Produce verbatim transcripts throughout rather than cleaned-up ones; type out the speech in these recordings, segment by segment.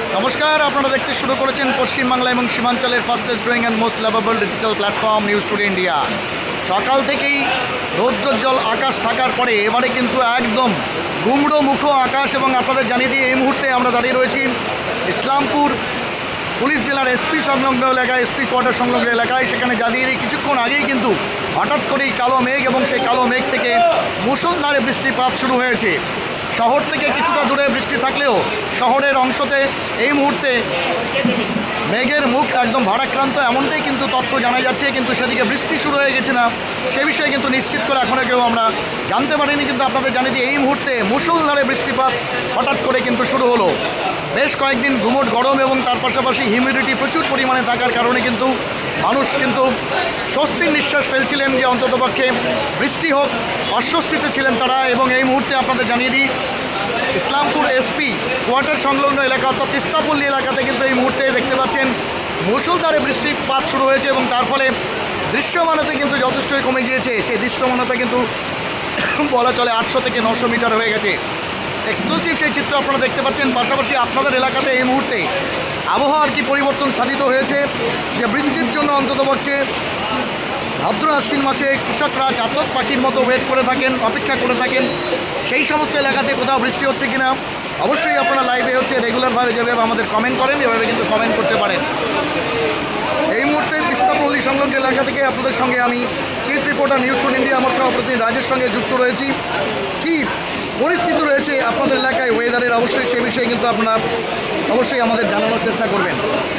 নমস্কার, আপনারা দেখতে শুরু করেছেন পশ্চিমবাংলা এবং সীমাঞ্চলের fastest growing and most lovable digital platform news today India. সকাল থেকেই রৌদ্রোজ্জ্বল আকাশ থাকার পরে এবারে কিন্তু একদম গুমড়ো মুখো আকাশ, এবং আপনাদের জানিয়ে দিই এই মুহূর্তে আমরা দাঁড়িয়ে রয়েছি ইসলামপুর পুলিশ জেলার এসপি সংলগ্ন এলাকায়, এসপি কোয়ার্টার সংলগ্ন এলাকায়। সেখানে দাঁড়িয়ে কিছুক্ষণ আগেই কিন্তু হঠাৎ করেই কালো মেঘ, এবং সেই কালো মেঘ থেকে মুষলধারে বৃষ্টিপাত শুরু হয়েছে। শহর থেকে কিছুটা দূরে বৃষ্টি থাকলেও শহরের অংশতে এই মুহূর্তে মেঘের মুখ একদম ভারাক্রান্ত, এমনটাই কিন্তু তথ্য জানা যাচ্ছে। কিন্তু সেদিকে বৃষ্টি শুরু হয়ে গেছে না সে বিষয়ে কিন্তু নিশ্চিত করে এখনও কেউ আমরা জানতে পারিনি। কিন্তু আপনাদের জানিয়ে দিই এই মুহূর্তে মুষলধারে বৃষ্টিপাত হঠাৎ করে কিন্তু শুরু হলো। বেশ কয়েকদিন গুমোট গরম এবং তার পাশাপাশি হিউমিডিটি প্রচুর পরিমাণে থাকার কারণে কিন্তু মানুষ কিন্তু স্বস্তির নিঃশ্বাস ফেলছিলেন যে অন্ততপক্ষে বৃষ্টি হোক, অস্বস্তিতে ছিলেন তারা। এবং এই মুহূর্তে আপনাদের জানিয়ে দিই ইসলামপুর এসপি কোয়ার্টার সংলগ্ন এলাকা অর্থাৎ তিস্তাপল্লী এলাকাতে কিন্তু এই মুহূর্তে দেখতে পাচ্ছেন মুষলধারে বৃষ্টিপাত শুরু হয়েছে, এবং তার ফলে দৃশ্যমানতা কিন্তু যথেষ্টই কমে গিয়েছে। সেই দৃশ্যমানতা কিন্তু বলা চলে আটশো থেকে নশো মিটার হয়ে গেছে। এক্সক্লুসিভ সেই চিত্র আপনারা দেখতে পাচ্ছেন। পাশাপাশি আপনাদের এলাকাতে এই মুহূর্তে আবহাওয়ার কি পরিবর্তন সাধিত হয়েছে, যে বৃষ্টির জন্য অন্ততপক্ষে ভাদ্র আশ্বিন মাসে কৃষকরা চাতক পাখির মতো ওয়েট করে থাকেন, অপেক্ষা করে থাকেন সেই সমস্ত এলাকাতে কোথাও বৃষ্টি হচ্ছে কিনা। অবশ্যই আপনারা লাইভে হচ্ছে রেগুলারভাবে যেভাবে আমাদের কমেন্ট করেন এভাবে কিন্তু কমেন্ট করতে পারেন। এই মুহূর্তে তিস্তাপল্লী সংলগ্ন এলাকা থেকে আপনাদের সঙ্গে আমি chief reporter News today India আমার সভাপতি রাজের সঙ্গে যুক্ত রয়েছি। কী পরিস্থিতি রয়েছে আপনাদের এলাকায় ওয়েদারের, অবশ্যই সে বিষয়ে কিন্তু আপনারা অবশ্যই আমাদের জানানোর চেষ্টা করবেন।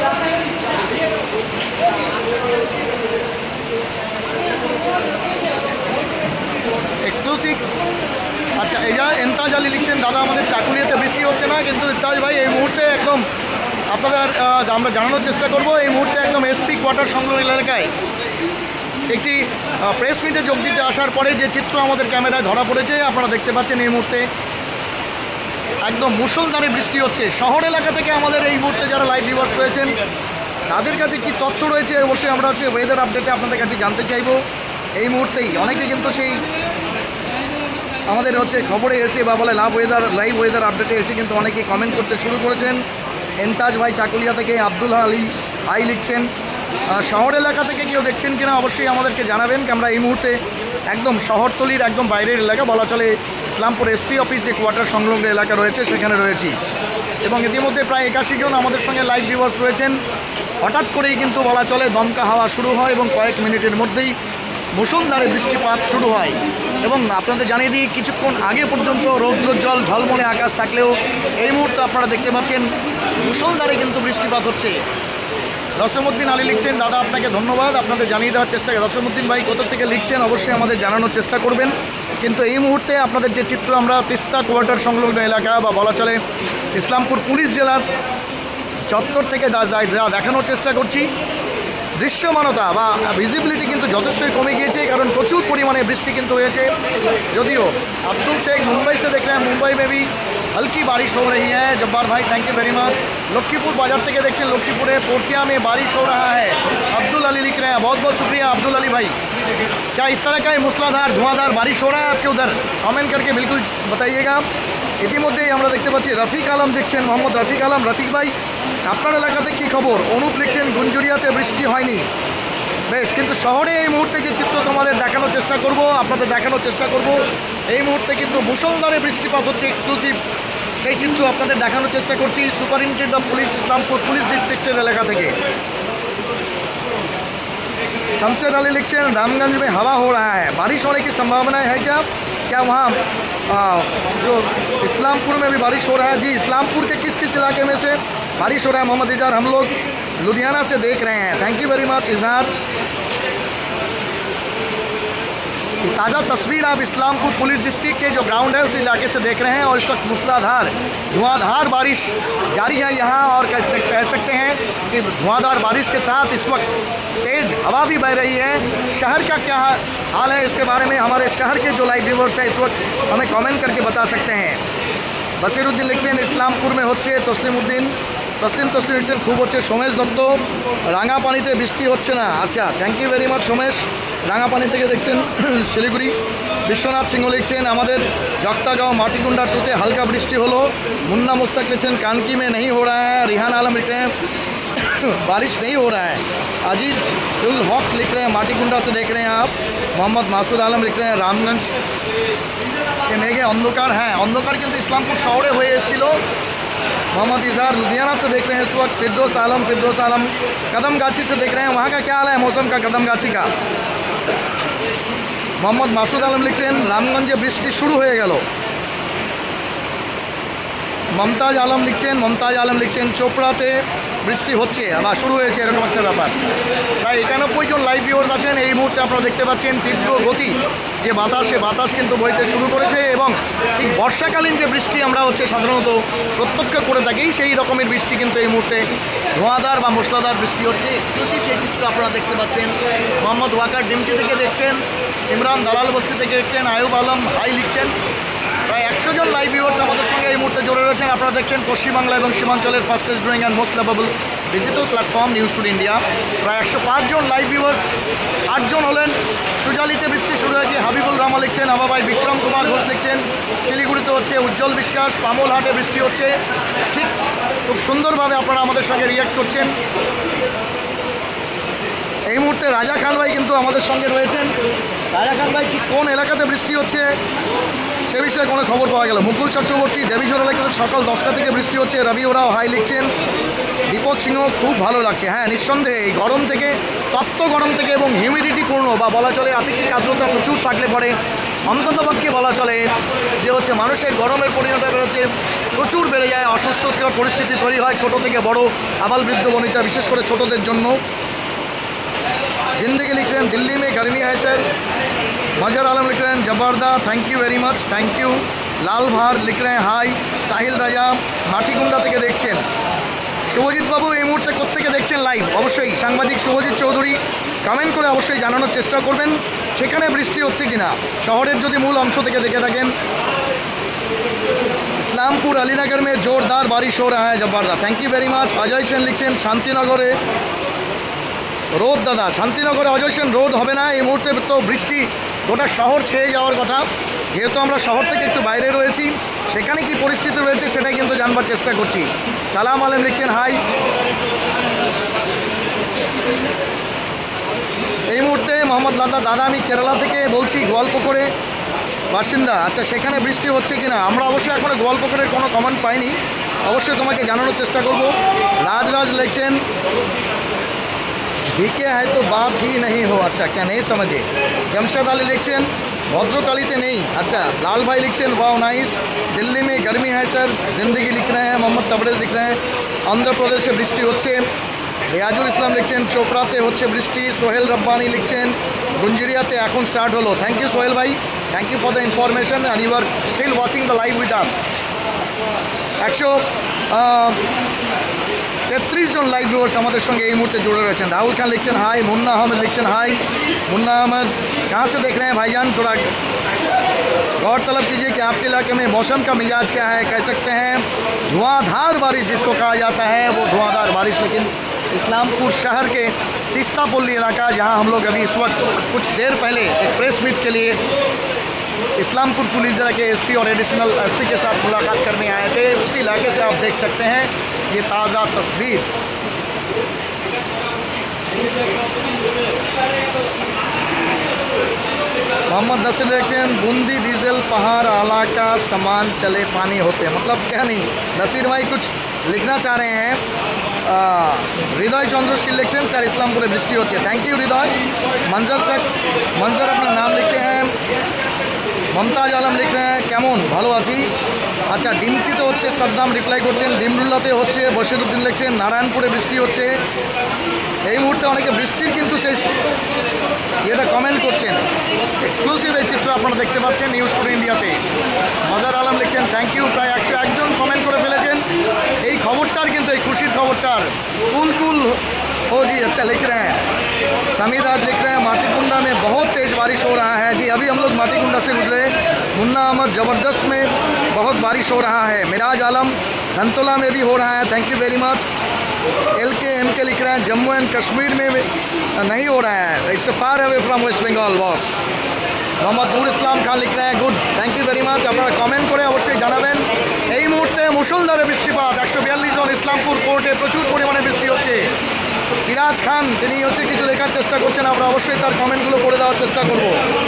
এক্সক্লুসিভ। আচ্ছা, এরা এন্তাজ আলী লিখছেন, দাদা আমাদের চাকুলিয়াতে বৃষ্টি হচ্ছে না, কিন্তু ইন্তাজ ভাই এই মুহূর্তে একদম আপনাদের আমরা জানানোর চেষ্টা করব। এই মুহূর্তে একদম এসপি কোয়ার্টার সংলগ্ন এলাকায় একটি প্রেস মিটে যোগ দিতে আসার পরে যে চিত্র আমাদের ক্যামেরায় ধরা পড়েছে আপনারা দেখতে পাচ্ছেন। এই মুহূর্তে একদম মুষলধারে বৃষ্টি হচ্ছে। শহর এলাকা থেকে আমাদের এই মুহূর্তে যারা লাইভ ভিউয়ার্স রয়েছেন তাদের কাছে কি তথ্য রয়েছে অবশ্যই আমরা হচ্ছে ওয়েদার আপডেটে আপনাদের কাছে জানতে চাইব। এই মুহূর্তেই অনেকে কিন্তু সেই আমাদের হচ্ছে খবরে এসে বা বলে লাভ ওয়েদার লাইভ ওয়েদার আপডেটে এসে কিন্তু অনেকেই কমেন্ট করতে শুরু করেছেন। এন্তাজ ভাই চাকুলিয়া থেকে আব্দুল আলী ভাই লিখছেন, শহর এলাকা থেকে কেউ দেখছেন কিনা অবশ্যই আমাদেরকে জানাবেন। আমরা এই মুহূর্তে একদম শহরতলির একদম বাইরের এলাকা বলা চলে ইসলামপুর এসপি অফিস যে কোয়ার্টার সংলগ্ন এলাকা রয়েছে সেখানে রয়েছি, এবং ইতিমধ্যে প্রায় একাশি জন আমাদের সঙ্গে লাইভ ভিউয়ার্স রয়েছেন। হঠাৎ করেই কিন্তু বলা চলে দমকা হাওয়া শুরু হয় এবং কয়েক মিনিটের মধ্যেই মুষলধারে বৃষ্টিপাত শুরু হয়। এবং আপনাদের জানিয়ে দিই কিছুক্ষণ আগে পর্যন্ত রৌদ্রোজ্জ্বল ঝলমলে আকাশ থাকলেও এই মুহূর্তে আপনারা দেখতে পাচ্ছেন মুষলধারে কিন্তু বৃষ্টিপাত হচ্ছে। রসমুদ্দিন আলী লিখছেন, দাদা আপনাকে ধন্যবাদ, আপনাদের জানিয়ে দেওয়ার চেষ্টা। রসমুদ্দিন ভাই কোথা থেকে লিখছেন অবশ্যই আমাদের জানানোর চেষ্টা করবেন। কিন্তু এই মুহূর্তে আপনাদের যে চিত্র আমরা তিস্তা কোয়ার্টার সংলগ্ন এলাকা বা বলা চলে ইসলামপুর পুলিশ জেলার চত্বর থেকে যা দেখানোর চেষ্টা করছি, দৃশ্যমানতা বা ভিজিবিলিটি কিন্তু যথেষ্টই কমে গিয়েছে, কারণ প্রচুর পরিমাণে বৃষ্টি কিন্তু হয়েছে। যদিও अब्दुल शेख मुंबई से देख रहे हैं, मुंबई में भी हल्की बारिश हो रही है। जब्बार भाई thank you very much. Lakshmipur बाजार থেকে দেখছেন, लक्ष्मीपुरे पोठिया में बारिश हो रहा है। अब्दुल अली लिख रहे हैं, बहुत बहुत शुक्रिया अब्दुल अली भाई। क्या इस तरह का मूसलाधार धुआंधार बारिश हो रहा है आपके उधर? कमेंट करके बिल्कुल बताइएगा। ইতিমধ্যেই আমরা দেখতে পাচ্ছি রফিক আলম দেখছেন, মোহাম্মদ রফিক আলম। রফিক ভাই আপনার এলাকাতে কী খবর? অনুপ লিখছেন গুঞ্জুরিয়াতে বৃষ্টি হয়নি। বেশ, কিন্তু শহরে এই মুহূর্তে যে চিত্র তোমাদের দেখানোর চেষ্টা করব, আপনাদের দেখানোর চেষ্টা করব। এই মুহূর্তে কিন্তু মুষলধারে বৃষ্টিপাত হচ্ছে। এক্সক্লুসিভ সেই চিত্র আপনাদের দেখানোর চেষ্টা করছি superintendent of police Islampur police ডিস্ট্রিক্টের এলাকা থেকে। शमशेर अली लिखছেন, रामगंज में हवा हो रहा है, बारिश होने की संभावना है क्या? क्या वहाँ जो इस्लामपुर में भी बारिश हो रहा है? जी, इस्लामपुर के किस किस इलाके में से बारिश हो रहा है? मोहम्मद इजहार, हम लोग लुधियाना से देख रहे हैं। थैंक यू वेरी मच इजहार। ताज़ा तस्वीर आप इस्लामपुर पुलिस डिस्ट्रिक्ट के जो ग्राउंड है उस इलाके से देख रहे हैं, और इस वक्त मूसलाधार धुआंधार बारिश जारी है यहाँ, और कह सकते हैं कि धुआंधार बारिश के साथ इस वक्त तेज़ हवा भी बह रही है। शहर का क्या हाल है इसके बारे में हमारे शहर के जो लाइव व्यूअर्स हैं इस वक्त हमें कमेंट करके बता सकते हैं। बसीरुद्दीन लिखছেন, इस्लामपुर में হচ্ছে। তসলিমউদ্দিন তসলিম তসলিম লিখছেন, খুব হচ্ছে। সোমেশ দত্ত, রাঙাপানিতে বৃষ্টি হচ্ছে না। আচ্ছা, thank you very much Somesh, Rangapani থেকে দেখছেন শিলিগুড়ি। বিশ্বনাথ সিংহ লিখছেন আমাদের জক্তাগাঁও माटीकुंडा टू ते हल्का बृष्टि हलो। मुन्ना मुस्तक लिखছেন कानकी में नहीं हो रहा है। रिहान आलम लिख रहे हैं बारिश नहीं हो रहा है। अजीज उल हक लिख रहे हैं माटीकुंडा से देख रहे हैं आप। मोहम्मद मासूद आलम लिख रहे हैं रामगंज के मेघे अंधकार हैं अंधकार किंतु इस्लामपुर शहरे हुए एसेछिलो। मोहम्मद इजहार लुधियाना से देख रहे हैं इस वक्त। फिरदौस आलम फिरदौस आलम कदमगाछी से देख रहे हैं। वहाँ का क्या हाल है मौसम का कदमगाछी का? मोहम्मद मासूद आलम लिखছেন रामगंजे बृष्टि शुरू हो गेल। মমতাজ আলম লিখছেন মমতাজ আলম লিখছেন চোপড়াতে বৃষ্টি হচ্ছে আবার শুরু হয়েছে এরকম একটা ব্যাপার। প্রায় একানব্বই জন লাইভ ভিউয়ার্স আছেন এই মুহূর্তে। আপনারা দেখতে পাচ্ছেন তীব্র গতি যে বাতাসে বাতাস কিন্তু বইতে শুরু করেছে এবং ঠিক বর্ষাকালীন যে বৃষ্টি আমরা হচ্ছে সাধারণত প্রত্যক্ষ করে থাকি সেই রকমের বৃষ্টি কিন্তু এই মুহূর্তে ধোঁয়াধার বা মশলাদার বৃষ্টি হচ্ছে। এক্সক্লুসিভ সেই চিত্র আপনারা দেখতে পাচ্ছেন। মোহাম্মদ ওয়াকার ডিমটি থেকে দেখছেন। ইমরান দালাল বস্তি থেকে দেখছেন। আয়ুব আলম হাই লিখছেন। প্রায় একশো জন লাইভ ভিউয়ার্স আমাদের সঙ্গে এই মুহূর্তে জড়ে রয়েছেন। আপনারা দেখছেন পশ্চিমবাংলা এবং সীমাঞ্চলের fastest growing and most lovable digital platform news today India. প্রায় একশো পাঁচ জন লাইভ ভিউয়ার্স। আটজন হলেন সুজালিতে বৃষ্টি শুরু হয়েছে। হাবিবুল রহমান লিখছেন। আবাবাই বিক্রম কুমার ঘোষ লিখছেন শিলিগুড়িতে হচ্ছে। উজ্জ্বল বিশ্বাস পামলহাটে বৃষ্টি হচ্ছে। ঠিক খুব সুন্দরভাবে আপনারা আমাদের সঙ্গে রিয়াক্ট করছেন। এই মুহূর্তে রাজা খান ভাই কিন্তু আমাদের সঙ্গে রয়েছেন। রাজা খান ভাই ঠিক কোন এলাকাতে বৃষ্টি হচ্ছে সে বিষয়ে কোনো খবর পাওয়া গেল। মুকুল চক্রবর্তী দেবীঝোর এলাকাতে সকাল দশটা থেকে বৃষ্টি হচ্ছে। রবি ওরাও হাই লিখছেন। দীপক সিংহ খুব ভালো লাগছে। হ্যাঁ নিঃসন্দেহে এই গরম থেকে তপ্ত গরম থেকে এবং হিউমিডিটিপূর্ণ বা বলা চলে আপেক্ষিক আর্দ্রতা প্রচুর থাকলে পরে অন্ততপক্ষে বলা চলে যে হচ্ছে মানুষের গরমের পরিণতি বেরোচ্ছে প্রচুর বেড়ে যায়। অস্বস্তিকর পরিস্থিতি তৈরি হয় ছোট থেকে বড় আবাল বৃদ্ধ বনিতা বিশেষ করে ছোটদের জন্য। जिंदगी लिख रहे हैं दिल्ली में गर्मी है सर। मजहर आलम लिख रहे हैं जबरदा thank you very much thank you. Lal Bhar लिख रहे हैं हाई। साहिल राजा माटीकुंडा থেকে দেখছেন। শুভজিৎ বাবু এই মুহূর্তে কোত্থেকে দেখছেন লাইভ অবশ্যই সাংবাদিক শুভজিৎ চৌধুরী কমেন্ট করে অবশ্যই জানানোর চেষ্টা করবেন সেখানে বৃষ্টি হচ্ছে কিনা শহরের যদি মূল অংশ থেকে দেখে থাকেন। इस्लामपुर अलीनगर में जोरदार बारिश हो रहा है जबरदा thank you very much. Ajay Sen लिखছেন শান্তিনগরে রোদ দাদা শান্তিনগরে অজয় সেন রোদ হবে না এই মুহূর্তে তো বৃষ্টি গোটা শহর ছেয়ে যাওয়ার কথা। যেহেতু আমরা শহর থেকে একটু বাইরে রয়েছি সেখানে কি পরিস্থিতি রয়েছে সেটাই কিন্তু জানবার চেষ্টা করছি। সালাম আলেম লিখছেন হাই। এই মুহূর্তে মোহাম্মদ লাদা দাদা আমি কেরালা থেকে বলছি গোয়ালপুকুরে বাসিন্দা। আচ্ছা সেখানে বৃষ্টি হচ্ছে কিনা আমরা অবশ্যই এখনও গোয়ালপুকুরের কোনো কমেন্ট পাইনি অবশ্যই তোমাকে জানানোর চেষ্টা করব। রাজরাজ লিখছেন ভিকে है तो बात ही नहीं हो। अच्छा क्या नहीं समझे। जमशेद आली लिखছেন भद्रकालीते नहीं। अच्छा लाल भाई लिखছেন वाओ नाइस। दिल्ली में गर्मी है सर। जिंदगी लिख रहे हैं। मोहम्मद तबरेज लिख रहे हैं आंध्र प्रदेशे বৃষ্টি হচ্ছে। রিয়াজুল ইসলাম লিখছেন চোপড়াতে হচ্ছে বৃষ্টি। সোহেল রব্বানি লিখছেন গুঞ্জিরিয়াতে এখন স্টার্ট হলো। থ্যাংক ইউ সোহেল ভাই thank you for the information and you are still watching the live with us. একশো তেত্রিশ জন লাইভ ভিউয়ার্স আমাদের সঙ্গে এই মুহূর্তে जुड़े রয়েছেন। राहुल खान लिखছেন हाई। मुन्ना अहमद लिखছেন हाई। मुन्ना अहमद कहाँ से देख रहे हैं भाईजान थोड़ा गौरतलब कीजिए कि आपके इलाके में मौसम का मिजाज क्या है कह सकते हैं धुआंधार बारिश जिसको कहा जाता है वो धुआंधार बारिश। लेकिन इस्लामपुर शहर के तिस्तापल्ली इलाका जहाँ हम लोग अभी इस वक्त कुछ देर पहले एक प्रेस मीट के लिए इस्लामपुर पुलिस जिला के एसपी और एडिशनल एसपी के साथ मुलाकात करने आए थे उसी इलाके से आप देख सकते हैं ये ताज़ा तस्वीर। मोहम्मद नसीर लिखছেন बूंदी डीजल पहाड़ आला का सामान चले पानी होते मतलब क्या नहीं। नसीर भाई कुछ लिखना चाह रहे हैं। हृदय चंद्रशील लिखছেন सर इस्लामपुर बृष्टि होती है थैंक यू हृदय। मंजर सर मंजर अपना नाम लिखते हैं। মমতাজ আলম লিখ रहे हैं কেমন ভালো আছি। আচ্ছা ডিমটিতে হচ্ছে সাদ্দাম রিপ্লাই করছেন। ডিমরুল্লাতে হচ্ছে বশিরউদ্দিন লিখছেন নারায়ণপুরে বৃষ্টি হচ্ছে এই মুহূর্তে অনেকে বৃষ্টির কিন্তু সেই এটা কমেন্ট করছেন। এক্সক্লুসিভ এই চিত্র আপনারা দেখতে পাচ্ছেন নিউজ টুডে ইন্ডিয়াতে। মজার আলম লিখছেন থ্যাংক ইউ প্রায় একশো একজন কমেন্ট করে ফেলেছেন এই খবরটার কিন্তু এই খুশির খবরটার কুল কুল हो जी। अच्छा लिख रहे हैं। समीर राज लिख रहे हैं माटीकुंडा में बहुत तेज़ बारिश हो रहा है जी अभी हम लोग माटीकुंडा से गुजरे। मुन्ना अहमद ज़बरदस्त में बहुत बारिश हो रहा है। मिराज आलम धनतोला में भी हो रहा है thank you very much. L K M K लिख रहे हैं जम्मू एंड कश्मीर में नहीं हो रहा है it's far away from West Bengal boss. Mohammad Nur Islam Khan লিখ रहे हैं good thank you very much আপনারা কমেন্ট করে অবশ্যই জানাবেন। এই মুহূর্তে মুষলধারে বৃষ্টিপাত একশো বিয়াল্লিশ জন ইসলামপুর কোর্টে প্রচুর পরিমাণে বৃষ্টি হচ্ছে। সিরাজ খান তিনি হচ্ছে কিছু লেখার চেষ্টা করছেন, আমরা অবশ্যই তার কমেন্টগুলো করে দেওয়ার চেষ্টা করব।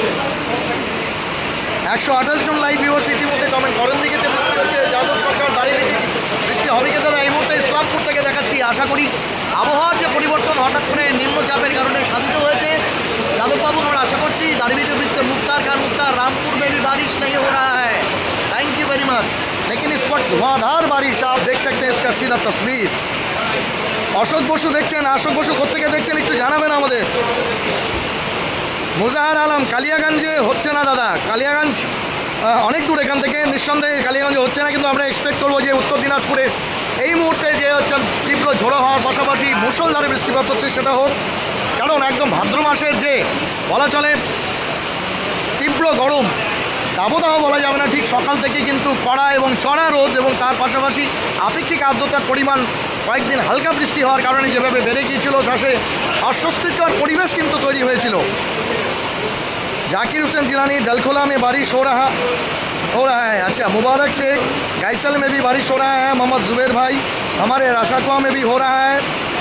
একশো আঠাশ জন লাইভ ভিউয়ার্স ইতিমধ্যে কমেন্ট করেন দিকে বৃষ্টি হচ্ছে, যাদব সরকার দাঁড়িয়ে বৃষ্টি হবে কি দাদা? এই মুহূর্তে ইসলামপুর থেকে দেখাচ্ছি। আশা করি আবহাওয়ার যে পরিবর্তন হঠাৎ করে নিম্নচাপের কারণে সাধিত হয়েছে, যাদববাবু আমরা आशा করছি दारिमिटे बृष्टि मुख्तार खान मुख्तार रामपुर में भी बारिश नहीं हो रहा है, थैंक यू वेरी मच। लेकिन इस वक्त धुआंधार बारिश आप देख सकते हैं, इसका सीधा तस्वीर। अशोक बसु देखছেন, अशोक बसु কোত্থেকে দেখছেন একটু জানাবেন আমাদের। মুজাহার আলম কালিয়াগঞ্জে হচ্ছে না দাদা, কালিয়াগঞ্জ অনেক দূর এখান থেকে, নিঃসন্দেহে কালিয়াগঞ্জে হচ্ছে না, কিন্তু আমরা এক্সপেক্ট করবো যে উত্তর দিনাজপুরে এই মুহূর্তে যে হচ্ছে তীব্র ঝোড়ো হওয়ার পাশাপাশি মুষলধারে বৃষ্টিপাত হচ্ছে সেটা হোক, কারণ একদম ভাদ্র মাসের যে বলা চলে তীব্র গরম দাবদাহ বলা যাবে না, ঠিক সকাল থেকে কিন্তু কড়া এবং চড়া রোদ এবং তার পাশাপাশি আপেক্ষিক আর্দ্রতার পরিমাণ কয়েকদিন হালকা বৃষ্টি হওয়ার কারণে যেভাবে বেড়ে গিয়েছিল তাতে অস্বস্তিকর পরিবেশ কিন্তু তৈরি হয়েছিল। जाकिर हुसैन जिलानी डलखोला में बारिश हो रहा हो रहा है। अच्छा, मुबारक शेख गाइसल में भी बारिश हो रहा है। मोहम्मद जुबेर भाई हमारे रासाकुआ में भी हो रहा है।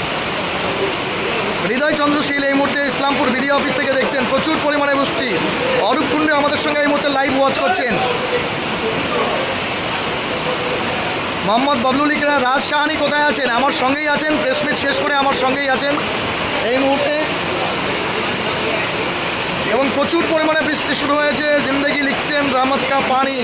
হৃদয় চন্দ্রশীল এই মুহূর্তে ইসলামপুর বিডিও অফিস থেকে দেখছেন প্রচুর পরিমাণে বৃষ্টি। অরূপ কুণ্ডে আমাদের সঙ্গে এই মুহূর্তে লাইভ ওয়াচ করছেন। মোহাম্মদ বাবলু লিখরা রাজ শাহানি কোথায় আছেন? আমার সঙ্গেই আছেন, প্রেস মিট শেষ করে আমার সঙ্গেই আছেন এই মুহূর্তে, এবং প্রচুর পরিমাণে বৃষ্টি শুরু হয়েছে। জিন্দগি লিখছেন रहमत का पानी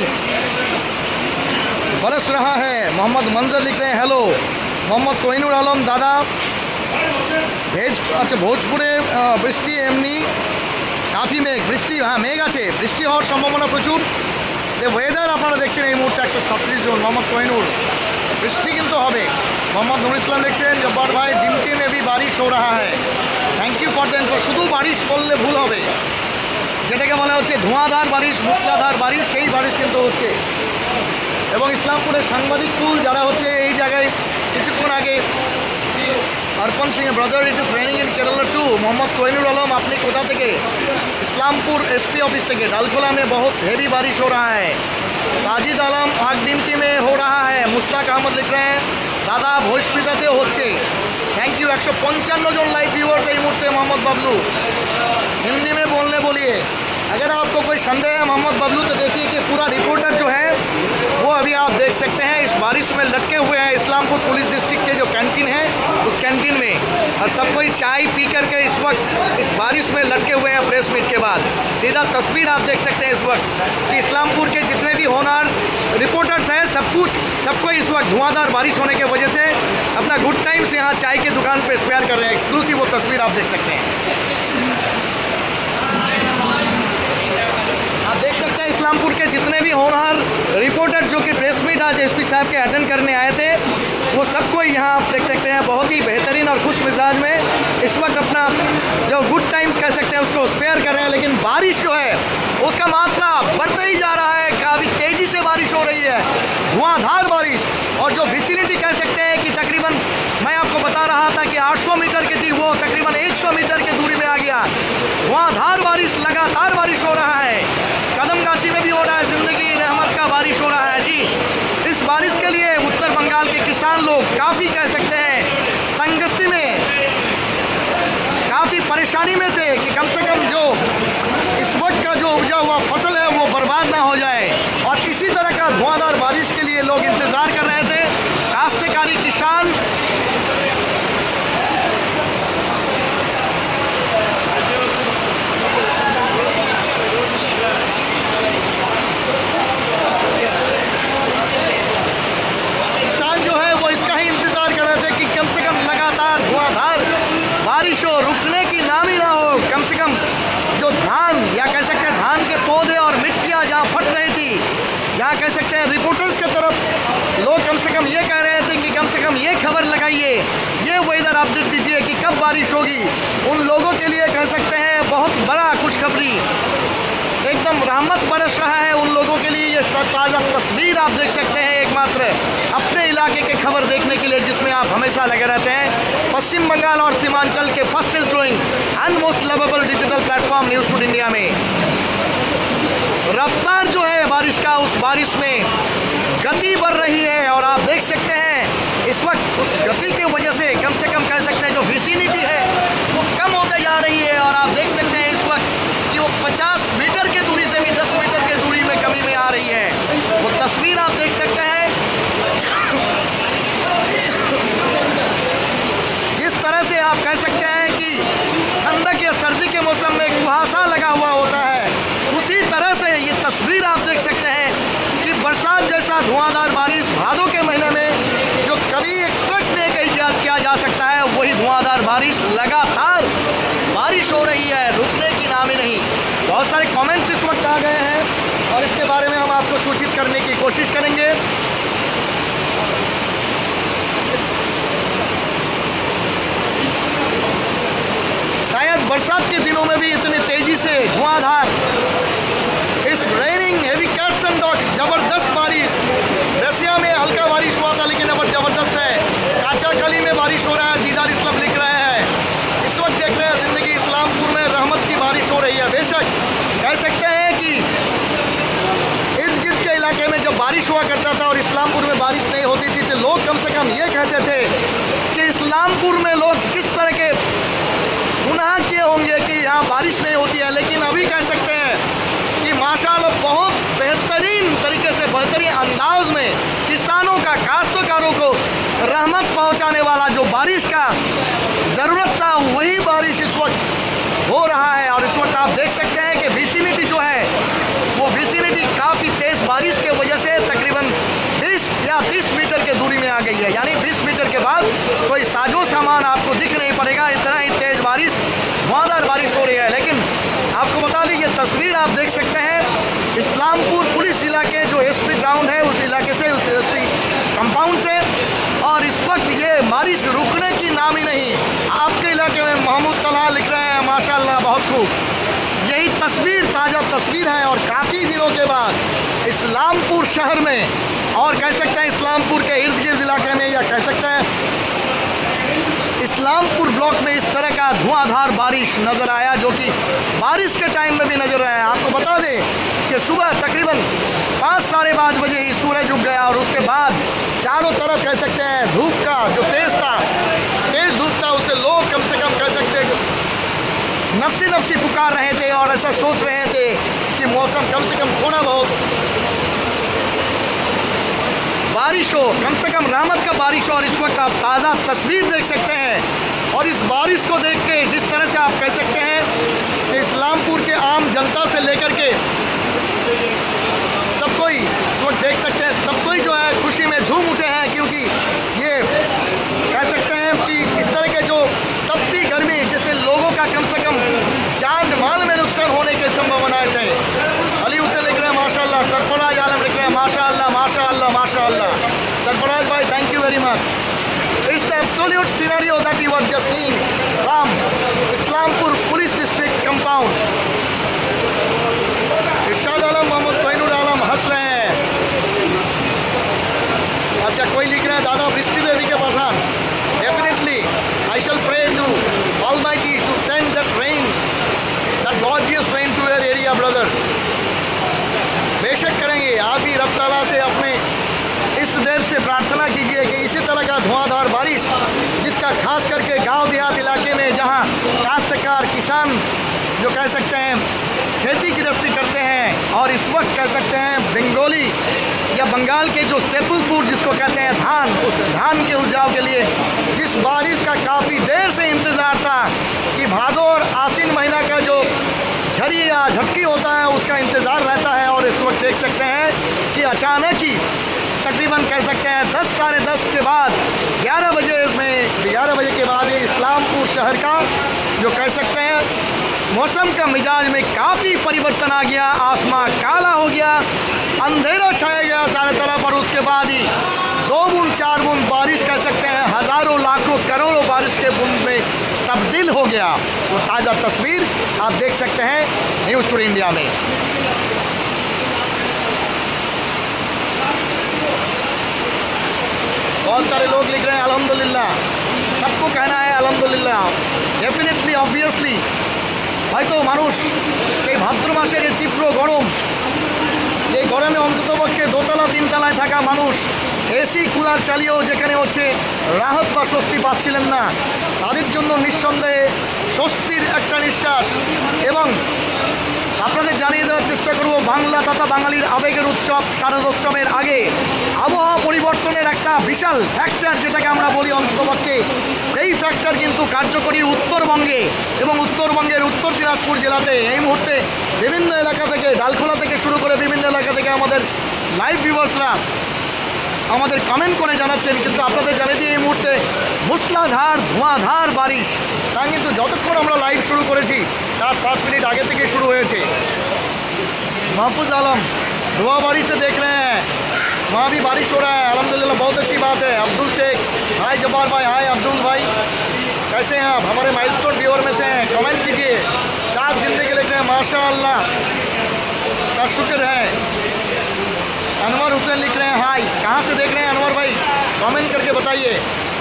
बरस रहा है। मोहम्मद मंजर लिख रहे हैं हेलो। मोहम्मद कोहिनुर आलम दादा भेज अच्छा भोजपुरे বৃষ্টি এমনি কাফি মেঘ বৃষ্টি, হ্যাঁ মেঘ আছে, বৃষ্টি হওয়ার সম্ভাবনা প্রচুর। যে ওয়েদার আপনারা দেখছেন এই মুহূর্তে একশো সাতত্রিশ জন। মোহাম্মদ কোহিনুর বৃষ্টি কিন্তু হবে। মোহাম্মদ নুর ইসলাম লিখছেন জব্বার ভাই ডিমটি মে भी बारिश हो रहा है, থ্যাংক ইউ ফর দেন। শুধু বারিশ বললে ভুল হবে, যেটাকে বলা হচ্ছে ধোঁয়াধার বারিশ, মুসলাধার বারিশ, সেই বারিশ কিন্তু হচ্ছে। এবং ইসলামপুরের সাংবাদিক কুল যারা হচ্ছে এই জায়গায় কিছুক্ষণ আগে Arpan Singh brother it is raining in Kerala too. Mohammad Kohinoor Alam अपनी कोटा থেকে इस्लामपुर एसपी ऑफिस থেকে डालखोला में बहुत हेवी बारिश हो रहा है। साजिद आलम आग डिमटी में हो रहा है। मुस्ताक अहमद लिख रहे हैं दादा भोजपिताते होच्छे, थैंक यू। एक सौ पंचान्न जन लाइव व्यूअर्स এই মুহূর্তে। मोहम्मद बबलू हिंदी में बोलने बोलिए, अगर आपको कोई संदेह है मोहम्मद बबलू तो देखिए कि पूरा रिपोर्टर जो है वो अभी आप देख सकते हैं इस बारिश में लटके हुए हैं इस्लामपुर पुलिस डिस्ट्रिक्ट के जो कैंटीन है उस कैंटीन में, और सब कोई चाय पी करके इस वक्त इस बारिश में लटके हुए हैं। प्रेस मीट के बाद सीधा तस्वीर आप देख सकते हैं इस वक्त कि इस्लामपुर के जितने भी होनहार रिपोर्टर्स हैं सब कुछ सबको इस वक्त धुआंधार बारिश होने की वजह से अपना गुड टाइम से यहाँ चाय की दुकान पर स्पेयर कर रहे हैं। एक्सक्लूसिव वो तस्वीर आप देख सकते हैं। आप देख सकते हैं इस्लामपुर के जितने भी होनहार रिपोर्टर जो कि प्रेस मीट आज एसपी साहब के अटेंड करने आए थे वो सबको यहाँ आप देख सकते हैं बहुत ही बेहतरीन और खुश मिजाज में इस वक्त अपना जो गुड टाइम्स कह सकते हैं उसको स्पेयर कर रहे हैं। लेकिन बारिश जो है उसका मात्रा बढ़ते ही जा रहा है, काफ़ी तेज़ी से बारिश हो रही है, धुआंधार बारिश। और जो विसिनिटी कह सकते हैं कि तकरीबन मैं आपको बता रहा था कि आठ सौ मीटर की थी वो तकरीबन एक सौ मीटर की दूरी में आ गया। धुआंधार बारिश, लगातार बारिश हो रहा है। कदमगाछी में भी हो रहा है, जिंदगी रहमत का बारिश हो रहा है जी। इस बारिश के लिए उत्तर बंगाल के किसान लोग काफ़ी कह सकते हैं तंगस्ती में, काफ़ी परेशानी में थे कि कम से कम जो इस वक्त का जो उपजा हुआ फसल है वो बर्बाद ना हो जाए, और इसी तरह का धुआंधार बारिश के लिए लोग इंतज़ार कर रहे थे। काश्तकारी किसान बारिश हो, रुकने की नाम ही ना हो। कम से कम जो धान या कह सकते हैं धान के पौधे और मिट्टियाँ जहाँ फट रही थी, जहाँ कह सकते हैं रिपोर्टर्स की तरफ लोग कम से कम ये कह रहे थे कि कम से कम ये खबर लगाइए, ये वेदर अपडेट दीजिए कि कब बारिश होगी। उन लोगों के लिए कह सकते हैं बहुत बड़ा खुशखबरी, एकदम रहमत बरस रहा है उन लोगों के लिए। ये ताज़ा तस्वीर आप देख सकते हैं एकमात्र अपने इलाके के खबर देखने के लिए जिसमें आप हमेशा लगे रहते हैं। पश्चिम बंगाल और सीमांचल के first is growing and most lovable digital platform News Today India में रफ्तार जो है बारिश का, उस बारिश में गति बढ़ रही है। और आप देख सकते हैं इस वक्त उस गति की वजह से कम से कम कह सकते हैं जो विसिनिटी है वो कम होते जा रही है। और आप देख सकते हैं इस वक्त कि वो पचास मीटर की दूरी से भी दस मीटर की दूरी में कमी में आ रही है। वो तस्वीर आप देख सकते हैं जिस तरह से आप कह सकते हैं कि ठंडक या सर्दी के मौसम में कुहासा लगा हुआ होता है, उसी तरह से ये तस्वीर आप देख सकते हैं कि बरसात जैसा धुआंधार बारिश भादों के महीने में जो कभी एक्सपेक्ट नहीं किया जा सकता है, वही धुआंधार बारिश लगातार बारिश हो रही है, रुकने की नाम ही नहीं। बहुत सारे कमेंट्स इस वक्त आ गए हैं और इसके बारे में हम आपको सूचित करने की कोशिश करेंगे। शायद बरसात के दिनों में भी इतनी तेजी से धुआंधार is raining heavy cats and dogs जबरदस्त बारिश, रसिया में हल्का बारिश हुआ था लेकिन अब जबरदस्त है। काचाकली में बारिश हो रहा है, दीदार इस्लाम लिख रहे हैं। इस वक्त देख रहे हैं जिंदगी इस्लामपुर में रहमत की बारिश हो रही है। बेशक कह सकते हैं कि इर्द गिर्द के इलाके में जब बारिश हुआ करता था और इस्लामपुर में बारिश नहीं होती थी तो लोग कम से कम ये कहते थे कि इस्लामपुर में लोग किस तरह के गुनाह किए होंगे कि यहाँ बारिश नहीं होती है। लेकिन अभी कह सकते हैं कि माशाअल्लाह बहुत बेहतरीन तरीके से, बेहतरीन अंदाज में किसानों का, काश्तकारों को रहमत पहुँचाने वाला जो बारिश का ज़रूरत था वही बारिश इस वक्त हो रहा है। और इस वक्त आप देख सकते हैं कि विसिनिटी जो है वो विसिनिटी काफ़ी तेज़ बारिश के वजह से तकरीबन बीस या तीस मीटर के दूरी में आ गई है। यानी बीस मीटर के बाद कोई साजो सामान आपको दिख नहीं पड़ेगा, इतना ही तेज़ बारिश, धुआंधार बारिश हो रही है। लेकिन आपको बता दें ये तस्वीर आप देख सकते हैं इस्लामपुर पुलिस इलाके जो एसपी ग्राउंड है उस इलाके से, उस एसपी कंपाउंड से। और इस वक्त ये बारिश रुकने की नाम ही नहीं। आपके इलाके में महमूद तलहा लिख रहे हैं माशाल्लाह बहुत खूब। यही तस्वीर ताज़ा तस्वीर है और काफ़ी दिनों के बाद इस्लामपुर शहर में और कह सकते हैं इस्लामपुर के इर्द गिर्द इलाके में या कह सकते हैं इस्लामपुर ब्लॉक में इस तरह का धुआंधार बारिश नज़र आया जो कि बारिश के टाइम में भी नज़र आया। आपको बता दें कि सुबह तकरीबन पाँच साढ़े पाँच बजे ही सूरज उग गया और उसके बाद चारों तरफ कह सकते हैं धूप का जो तेज़ था, तेज़ धूप था, उससे लोग कम से कम कह सकते हैं नफसी नफसी पुकार रहे थे और ऐसा सोच रहे थे कि मौसम कम से कम थोड़ा बहुत बारिश हो, कम से कम रहमत का बारिश हो। और इस वक्त आप ताज़ा तस्वीर देख सकते हैं और इस बारिश को देख के जिस तरह से आप कह सकते हैं कि इस्लामपुर के आम जनता से लेकर के सब कोई इस वक्त देख सकते हैं, सब कोई जो है खुशी में झूम उठे हैं क्योंकि ये कह सकते हैं कि इस तरह के जो तपती गर्मी जिससे लोगों का कम से कम जान माल में नुकसान होने के संभावनाएं थे। अली उसे लिख रहे हैं माशाल्लाह, सरफराज आलम लिख रहे हैं माशाल्लाह माशाल्लाह माशाल्लाह। सरफराज भाई thank you very much. It's the absolute scenario that you are just seeing from Islampur police district compound. Irshad Alam, Mohammad Tohinur Alam हंस रहे हैं। अच्छा कोई लिख रहा है दादा वृष्टि देवी के पठान, definitely I shall pray to almighty to send that rain, that gorgeous rain to your area brother. बेशक करेंगे, आप भी रब ताला से अपने इष्ट देव से प्रार्थना कीजिए कि इसी तरह का धुआंधार बारिश जिसका खास करके गांव देहात इलाके में जहां काश्तकार किसान जो कह सकते हैं खेती गृहस्थी करते हैं और इस वक्त कह सकते हैं बंगाली या बंगाल के जो स्टेपल फूड जिसको कहते हैं धान, उस धान के उपजाऊ के लिए जिस बारिश का काफ़ी देर से इंतज़ार था कि भादो और आसिन महीना का जो झड़ी या झटकी होता है उसका इंतज़ार रहता है। और इस वक्त देख सकते हैं कि अचानक ही तकरीबन कह सकते हैं दस साढ़े दस के बाद ग्यारह बजे में ग्यारह बजे के बाद ये इस्लामपुर शहर का जो कह सकते हैं मौसम का मिजाज में काफ़ी परिवर्तन आ गया। आसमां काला हो गया, अंधेरा छाया गया चारों तरफ और उसके बाद ही दो बूंद चार बूंद बारिश कह सकते हैं हज़ारों लाखों करोड़ों बारिश के बूंद में तब्दील हो गया। वो ताज़ा तस्वीर आप देख सकते हैं न्यूज़ टुडे इंडिया में। बहुत सारे लोग लिख रहे हैं अल्हम्दुलिल्लाह, सबको कहना है अल्हम्दुलिल्लाह। डेफिनेटली অবভিয়াসলি হয়তো মানুষ সেই ভাদ্র মাসের এই তীব্র গরম গরমে অন্ততপক্ষে দোতলা তিনতলায় থাকা মানুষ এসি কুলার চালিয়েও যেখানে হচ্ছে রাহত বা স্বস্তি পাচ্ছিলেন না, তাদের জন্য নিঃসন্দেহে স্বস্তির একটা নিঃশ্বাস। এবং আপনাদের জানিয়ে দেওয়ার চেষ্টা করব, বাংলা তথা বাঙালির আবেগের উৎসব শারদোৎসবের আগে আবহাওয়া পরিবর্তনের একটা বিশাল ফ্যাক্টর যেটাকে আমরা বলি অন্ততপক্ষে, সেই ফ্যাক্টর কিন্তু কার্যকরী উত্তরবঙ্গে এবং উত্তরবঙ্গের উত্তর দিনাজপুর জেলাতে এই মুহূর্তে বিভিন্ন এলাকা থেকে, ডালখোলা থেকে শুরু করে বিভিন্ন এলাকা থেকে আমাদের লাইভ ভিউয়ার্সরা আমাদের কমেন্ট করে জানাচ্ছেন। কিন্তু আপনাদের জানিয়ে দিই এই মুহূর্তে মুসলাধার ধোঁয়াধার বারিশ, তা কিন্তু যতক্ষণ আমরা লাইভ শুরু করেছি তার पाँच मिनट आगे থেকে শুরু হয়েছে। महफूज आलम धुआं बारिश से देख रहे हैं, वहाँ भी बारिश हो रहा है, अल्हम्दुलिल्लाह बहुत अच्छी बात है। अब्दुल शेख हाय, जब्बार भाई हाय, अब्दुल भाई कैसे हैं आप? हमारे माइलस्टोन व्यूअर में से हैं, कमेंट कीजिए। साफ जिंदगी लिख रहे हैं, माशाअल्लाह का शुक्र है। अनवर हुसैन लिख रहे हैं हाय, कहाँ से देख रहे हैं अनवर भाई? कमेंट करके बताइए।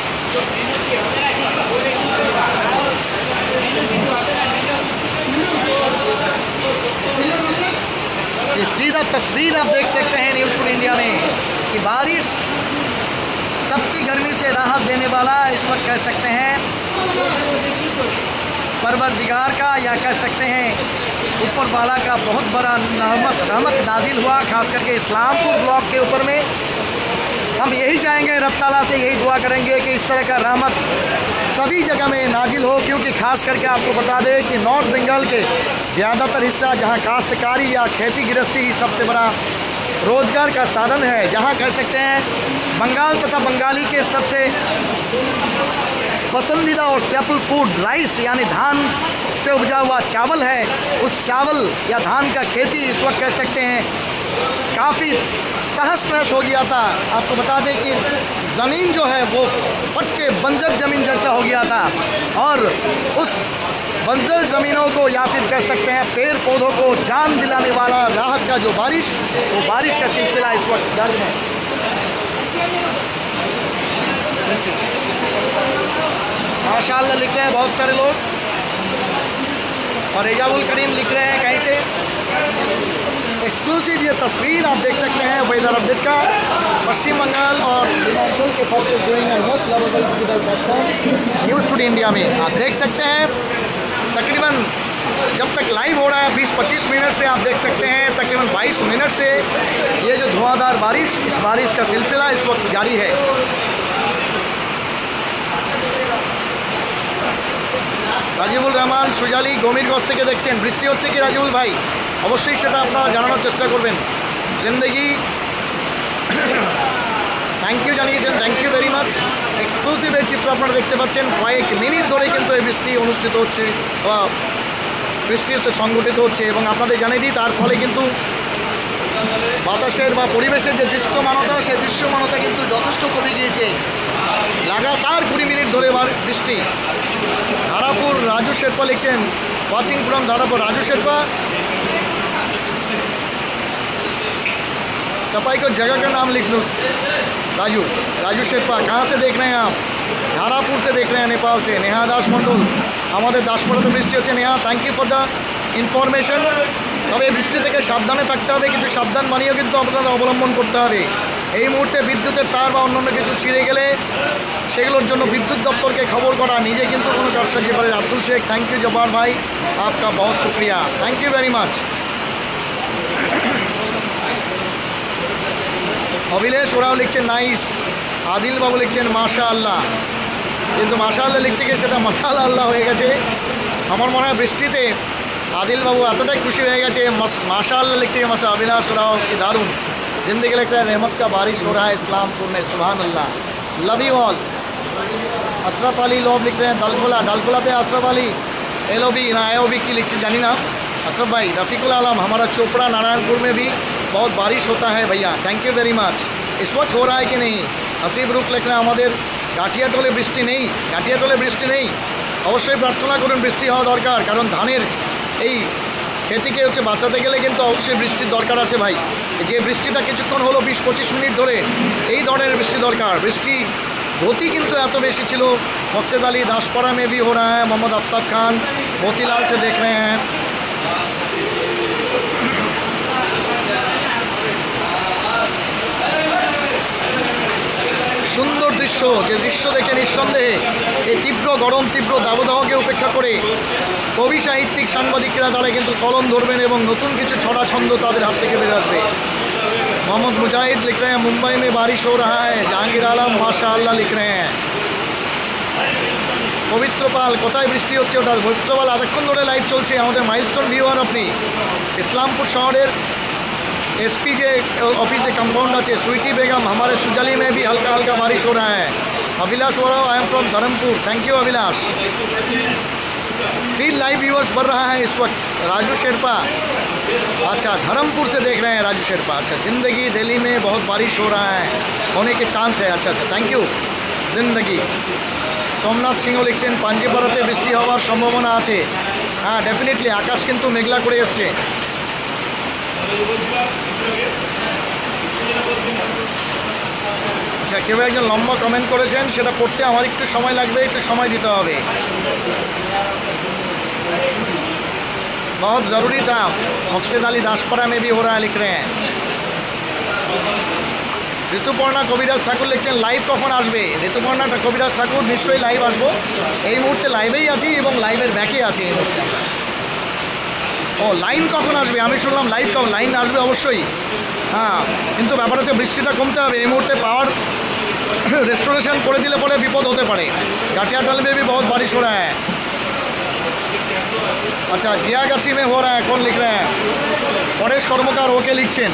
ये सीधा तस्वीर आप देख सकते हैं न्यूज़ फॉर इंडिया में कि बारिश तपती गर्मी से राहत देने वाला इस वक्त कह सकते हैं परवरदिगार का, या कह सकते हैं ऊपर वाला का बहुत बड़ा रहमत रहमत नाजिल हुआ, खास करके इस्लामपुर ब्लॉक के ऊपर में। हम यही चाहेंगे, रब ताला से यही दुआ करेंगे कि इस तरह का रहमत सभी जगह में नाजिल हो, क्योंकि खास करके आपको बता दें कि नॉर्थ बंगाल के ज़्यादातर हिस्सा जहां काश्तकारी या खेती गृहस्थी सबसे बड़ा रोज़गार का साधन है, जहां कह सकते हैं बंगाल तथा बंगाली के सबसे पसंदीदा और स्टेपल फूड राइस यानी धान से उपजा हुआ चावल है, उस चावल या धान का खेती इस वक्त कह सकते हैं काफ़ी तहस नहस हो गया था। आपको बता दें कि ज़मीन जो है वो फट के बंजर ज़मीन जैसा हो गया था, और उस बंजर ज़मीनों को या फिर कह सकते हैं पेड़ पौधों को जान दिलाने वाला राहत का जो बारिश, वो बारिश का सिलसिला इस वक्त दर्ज है। माशाअल्लाह लिख रहे हैं बहुत सारे लोग, और एजाबुल करीम लिख रहे हैं कहीं से एक्सक्लूसिव ये तस्वीर आप देख सकते हैं वेदर अपडेट का, पश्चिम बंगाल और हिमाचल के न्यूज़ टुडे इंडिया में आप देख सकते हैं। तकरीबन जब तक लाइव हो रहा है बीस पच्चीस मिनट से आप देख सकते हैं तकरीबन बाईस मिनट से ये जो धुआंधार बारिश, इस बारिश का सिलसिला इस वक्त जारी है। রাজিবুল রহমান সুজালি গমিরগঞ্জ থেকে দেখছেন, বৃষ্টি হচ্ছে কি রাজিবুল ভাই? অবশ্যই সেটা আপনারা জানানোর চেষ্টা করবেন। জিন্দগি থ্যাংক ইউ জানিয়েছেন, thank you very much. Exclusive এই চিত্র আপনারা দেখতে পাচ্ছেন, কয়েক মিনিট ধরে কিন্তু এই বৃষ্টি অনুষ্ঠিত হচ্ছে বা বৃষ্টি হচ্ছে সংগঠিত হচ্ছে, এবং আপনাদের জানিয়ে দিই তার ফলে কিন্তু বাতাসের বা পরিবেশের যে দৃশ্যমানতা, সেই দৃশ্যমানতা কিন্তু যথেষ্ট কমে গিয়েছে। লাগাতার কুড়ি মিনিট ধরে বৃষ্টি। धारापुर राजू शेरपा लिखছেন, वाचिंग फ्रॉम धारापुर राजू शेरपा। तपाई को जगह का नाम लिख लो, राजू राजू शेरपा। कहाँ से देख रहे हैं आप? धारापुर से देख रहे हैं, नेपाल से। नेहा दास मंडल, हमारे दासपाড়াতে বৃষ্টি হচ্ছে। Neha thank you for the information. তবে এই বৃষ্টি থেকে সাবধানে থাকতে হবে, কিছু সাবধান মানিয়েও কিন্তু আপনাদের অবলম্বন করতে হবে। এই মুহূর্তে বিদ্যুতের তার বা অন্যান্য কিছু ছিঁড়ে গেলে সেগুলোর জন্য বিদ্যুৎ দপ্তরকে খবর করা, নিজে কিন্তু কোনো কারসাজি করে। আব্দুল শেখ थैंक यू जब्बार भाई, आपका बहुत शुक्रिया, thank you very much. Abhilesh Oraon লিখছেন নাইস। আদিল বাবু লিখছেন মাশাআল্লাহ, কিন্তু মাশাআল্লাহ লিখতে গিয়ে সেটা মাশাআল্লাহ আল্লাহ হয়ে গেছে। আমার মনে হয় বৃষ্টিতে आदिल बाबू एतटाई खुशी हो गए माशाअल्लाह लिखते हैं। मसा अविनाश राव की दारुण जिंदगी लिखता है, रहमत का बारिश हो रहा है इस्लामपुर में, सुभान अल्लाह, love you all. Ashraf Ali लोग लिख रहे हैं डालखोला, डालखोलाते Ashraf Ali L O B ना ए ओ बी की लिखते जानी ना अशरफ भाई। रफ़ीकुल आलम, हमारा चोपड़ा नारायणपुर में भी बहुत बारिश होता है भैया, थैंक यू वेरी मच। इस वक्त हो रहा है कि नहीं? हसीब रुख लिख रहे हैं আমাদের গাঠিয়াটোলে বৃষ্টি নেই, গাঠিয়াটোলে বৃষ্টি নেই। অবশ্যই প্রার্থনা করুন বৃষ্টি হওয়া দরকার, কারণ ধানের এই খেতিকে হচ্ছে বাঁচাতে গেলে কিন্তু অবশ্যই বৃষ্টির দরকার আছে ভাই। যে বৃষ্টিটা কিছুক্ষণ হলো বিশ পঁচিশ মিনিট ধরে, এই ধরনের বৃষ্টি দরকার। বৃষ্টি गति किंतु एत बेशी छिलो। मकसद अली दासपाड़ा में भी हो रहा है, मोहम्मद आफ्ताब खान मोतीलाल से देख रहे हैं। সুন্দর দৃশ্য, যে দৃশ্য দেখে নিঃসন্দেহে এই তীব্র গরম, তীব্র দাবদাহকে উপেক্ষা করে কবি সাহিত্যিক সাংবাদিকরা তারা কিন্তু কলম ধরবেন এবং নতুন কিছু ছড়া ছন্দ তাদের হাত থেকে বের আসবে। मोहम्मद मुजाहिद लिख रहे हैं मुंबई में बारिश हो रहा है। जहांगीर आलम माशाअल्लाह लिख रहे हैं। পবিত্রপাল কোথায় বৃষ্টি হচ্ছে ওটা? পবিত্রপাল এতক্ষণ ধরে লাইভ চলছে আমাদের মাইলস্টোন ভিউয়ার। আপনি ইসলামপুর শহরের एसपी जे ऑफिस से कंपाउंड अच्छे स्वीटी बेगम हमारे सुजाली में भी हल्का हल्का बारिश हो रहा है। Abhilash Oraon I am from Dharampur. Thank you Abhilash. फिर लाइव व्यूअर्स बढ़ रहा है इस वक्त। राजू शेरपा अच्छा धर्मपुर से देख रहे हैं राजू शेरपा। अच्छा ज़िंदगी दिल्ली में बहुत बारिश हो रहा है, होने के चांस है। अच्छा अच्छा थैंक यू जिंदगी। सोमनाथ सिंह लिखছেন পাঞ্জিপাড়াতে বৃষ্টি হওয়ার সম্ভাবনা আছে। হ্যাঁ ডেফিনেটলি আকাশ কিন্তু মেঘলা করে এসছে। আচ্ছা কেউ একজন লম্বা কমেন্ট করেছেন, সেটা পড়তে আমার একটু সময় লাগবে, একটু সময় দিতে হবে। बहुत ज़रूरी था। मकसद अली दासपाड़ा में भी हो रहा है लिख रहे हैं। ঋতুপর্ণা কবিরাজ ঠাকুর লিখছেন লাইভ কখন আসবে? ঋতুপর্ণা কবিরাজ ঠাকুর নিশ্চয়ই লাইভ আসবো। এই মুহূর্তে লাইভেই আছি এবং লাইভের ব্যাকে আছি এই মুহূর্তে। ও লাইন কখন আসবে? আমি শুনলাম লাইভ কখন, লাইন আসবে অবশ্যই। হ্যাঁ কিন্তু ব্যাপার হচ্ছে বৃষ্টিটা কমতে হবে। এই মুহূর্তে পাওয়ার রেস্টোরেশন করে দিলে পরে বিপদ হতে পারে। কাটিয়াটাল में भी बहुत बारिश हो रहा है। अच्छा जियागाछी में हो रहा है। कौन लिख रहे हैं? परेश कर्मकार ओके लिखছেন।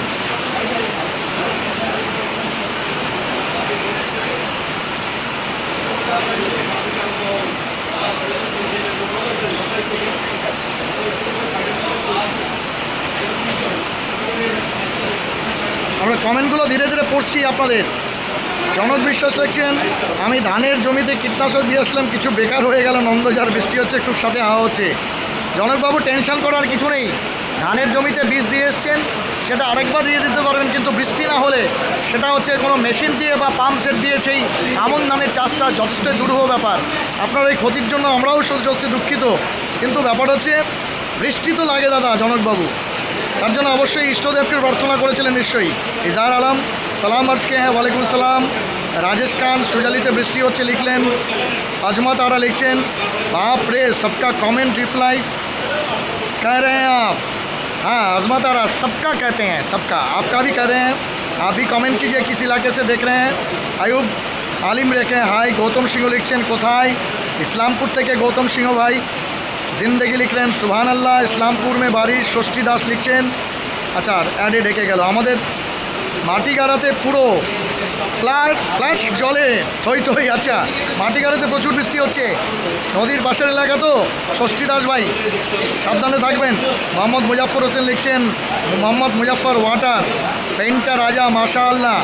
আমরা কমেন্টগুলো ধীরে ধীরে পড়ছি আপনাদের। জনক বিশ্বাস লিখছেন আমি ধানের জমিতে কীটনাশক দিয়েছিলাম, কিছু বেকার হয়ে গেল, নন্দঝড় বৃষ্টি হচ্ছে, খুব সাথে হাওয়া হচ্ছে। জনকবাবু টেনশন করার কিছু নেই। ধানের জমিতে বীজ দিয়ে এসছেন, সেটা আরেকবার দিয়ে দিতে পারবেন, কিন্তু বৃষ্টি না হলে সেটা হচ্ছে কোনো মেশিন দিয়ে বা পাম্প সেট দিয়ে সেই আমন ধানের চাষটা যথেষ্ট দুরূহ ব্যাপার। আপনার এই ক্ষতির জন্য আমরাও সত্যি দুঃখিত, কিন্তু ব্যাপার হচ্ছে বৃষ্টি তো লাগে দাদা জনকবাবু, তার জন্য অবশ্যই ইষ্টদেবকে প্রার্থনা করেছিলেন নিশ্চয়ই। ইজাহার আলম সালাম अर्ज के हैं। वालेकुम सलाम। राजेश खान सुजालीते বৃষ্টি হচ্ছে লিখলেন। अजमत आरा लिखছেন बाप रे सबका कमेंट रिप्लाई कह रहे हैं आप। हाँ अजमत आरा सबका कहते हैं, सबका, आपका भी कह रहे हैं। आप भी कमेंट कीजिए किस इलाके से देख रहे हैं। आयुब आलिम रेखे हाय। गौतम सिंह लिखছেন কোথায়? इस्लामपुर থেকে गौतम सिंह भाई। जिंदगी लिख रहे हैं सुबहान अल्लाह। इस्लामपुर में बारिश। षष्ठी दास लिखছেন अच्छा অ্যাডে ঢেকে গেল। আমাদের মাটিগাড়াতে পুরো ফ্ল্যাট ফ্ল্যাট জলে থই থই। আচ্ছা মাটিগাড়াতে প্রচুর বৃষ্টি হচ্ছে, নদীর পাশের এলাকা তো। ষষ্ঠী দাস ভাই সাবধানে থাকবেন। মোহাম্মদ মুজাফর হোসেন লিখছেন মোহাম্মদ मुजफ्फर वाटर पेंट का राजा माशाअल्लाह।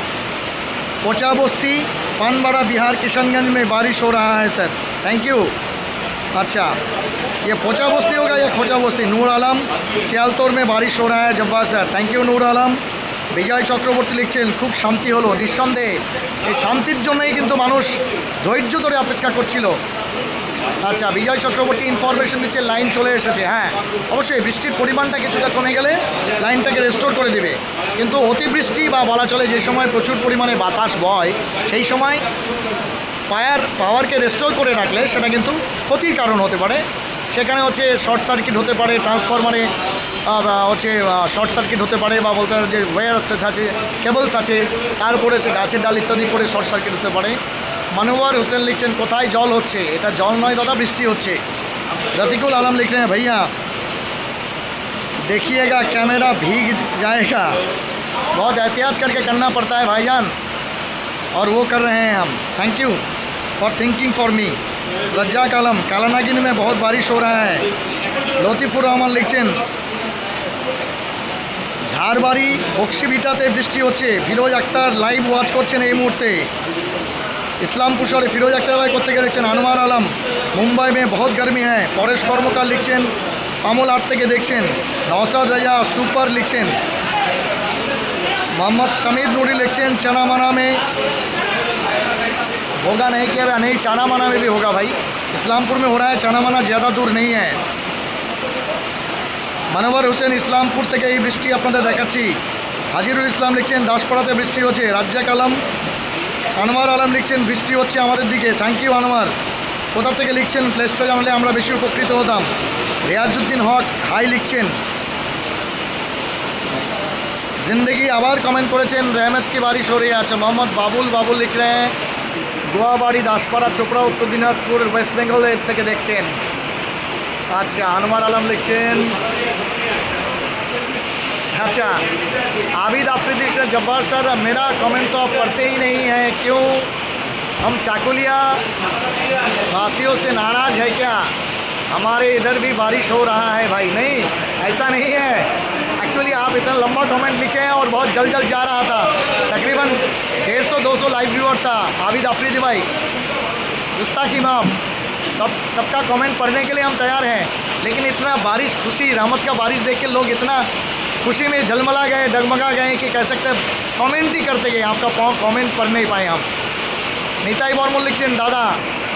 पोचा बस्ती पानबाड़ा बिहार किशनगंज में बारिश हो रहा है सर। Thank you. अच्छा ये पोचा बस्ती होगा या खोचा बस्ती? नूर आलम सियालतोर में बारिश हो रहा है Jabbar sir. Thank you Noor Alam. Bijoy Chakraborty লিখছেন খুব শান্তি হলো। নিঃসন্দেহে এই শান্তির জন্যই কিন্তু মানুষ ধৈর্য ধরে অপেক্ষা করছিল। আচ্ছা বিজয় চক্রবর্তী ইনফরমেশন দিচ্ছে লাইন চলে এসেছে। হ্যাঁ অবশ্যই বৃষ্টির পরিমাণটা কিছুটা কমে গেলে লাইনটাকে রেস্টোর করে দেবে, কিন্তু অতিবৃষ্টি বা বলা চলে যে সময় প্রচুর পরিমাণে বাতাস বয় সেই সময় পায়ার পাওয়ারকে রেস্টোর করে রাখলে সেটা কিন্তু ক্ষতির কারণ হতে পারে। সেখানে হচ্ছে শর্ট সার্কিট হতে পারে, ট্রান্সফরমারে হচ্ছে শর্ট সার্কিট হতে পারে, বা বলতে পারে যে ওয়্যার আছে, কেবলস আছে, তারপরে হচ্ছে গাছের ডাল ইত্যাদি করে শর্ট সার্কিট হতে পারে। मनोवर हुसैन लिखছেন কোথায় জল হচ্ছে? এটা জল নয় দাদা, বৃষ্টি হচ্ছে। रफीकुल आलम लिख रहे हैं भैया देखिएगा कैमरा भीग जाएगा, बहुत एहतियात करके करना पड़ता है भाईजान, और वो कर रहे हैं हम। Thank you for thinking for me. Razzak Alam Kalanagin में बहुत बारिश हो रहा है। লতিফুর রহমান লিখছেন ঝাড়বাড়ি বক্সিভিটাতে বৃষ্টি হচ্ছে। ফিরোজ আক্তার লাইভ ওয়াচ করছেন এই মুহূর্তে। इस्लामपुर शहर फिरोज अख्तर भाई कोथेके देखছেন। আনোয়ার আলম मुंबई में बहुत गर्मी है। परेश कर्मकार लिखছেন पामल आठ থেকে দেখছেন। नौशाद रजा सुपर लिखছেন। मोहम्मद समीर नूरी लिखছেন चना मना में होगा नहीं क्या? नहीं, चाना माना में भी होगा भाई। इस्लामपुर में हो रहा है, चाना माना ज़्यादा दूर नहीं है। मनोवर हुसैन इस्लामपुर থেকে এই বৃষ্টি আপনাদের দেখাচ্ছি। হাজিরুল ইসলাম লিখছেন দাসপাড়াতে বৃষ্টি হচ্ছে। রাজ্জাক আলম আনোয়ার আলম লিখছেন বৃষ্টি হচ্ছে আমাদের দিকে। Thank you Anwar. কোথা থেকে লিখছেন প্লেসটা জানলে আমরা বেশি উপকৃত হতাম। রিয়াজউদ্দিন হক হাই লিখছেন। जिंदगी আবার কমেন্ট করেছেন रहमत की बारिश हो रही है। अच्छा मोहम्मद बाबुल बाबुल लिख रहे हैं গোয়াবাড়ি দাসপাড়া চোপড়া উত্তর দিনাজপুর ওয়েস্ট বেঙ্গল থেকে দেখছেন। अच्छा আনোয়ার আলম লিখছেন। अच्छा आबिद आफरीदी लिख रहे हैं जब्बार सर मेरा कमेंट तो आप पढ़ते ही नहीं हैं, क्यों? हम चाकुलिया वासियों से नाराज़ है क्या? हमारे इधर भी बारिश हो रहा है भाई। नहीं, ऐसा नहीं है। एक्चुअली आप इतना लंबा कमेंट लिखे हैं और बहुत जल्द जल्द जा रहा था। तकरीबन डेढ़ सौ दो सौ लाइव व्यूअर था। आबिद आफरीदी भाई गुस्ताखी माफ, सब सबका कमेंट पढ़ने के लिए हम तैयार हैं, लेकिन इतना बारिश खुशी रहमत का बारिश देख के लोग इतना खुशी में झलमला गए, डगमगा गए कि कह सकते कमेंट ही करते गए। आपका कमेंट पढ़ नहीं पाए हम। नीताई बर्मन लिखছেন दादा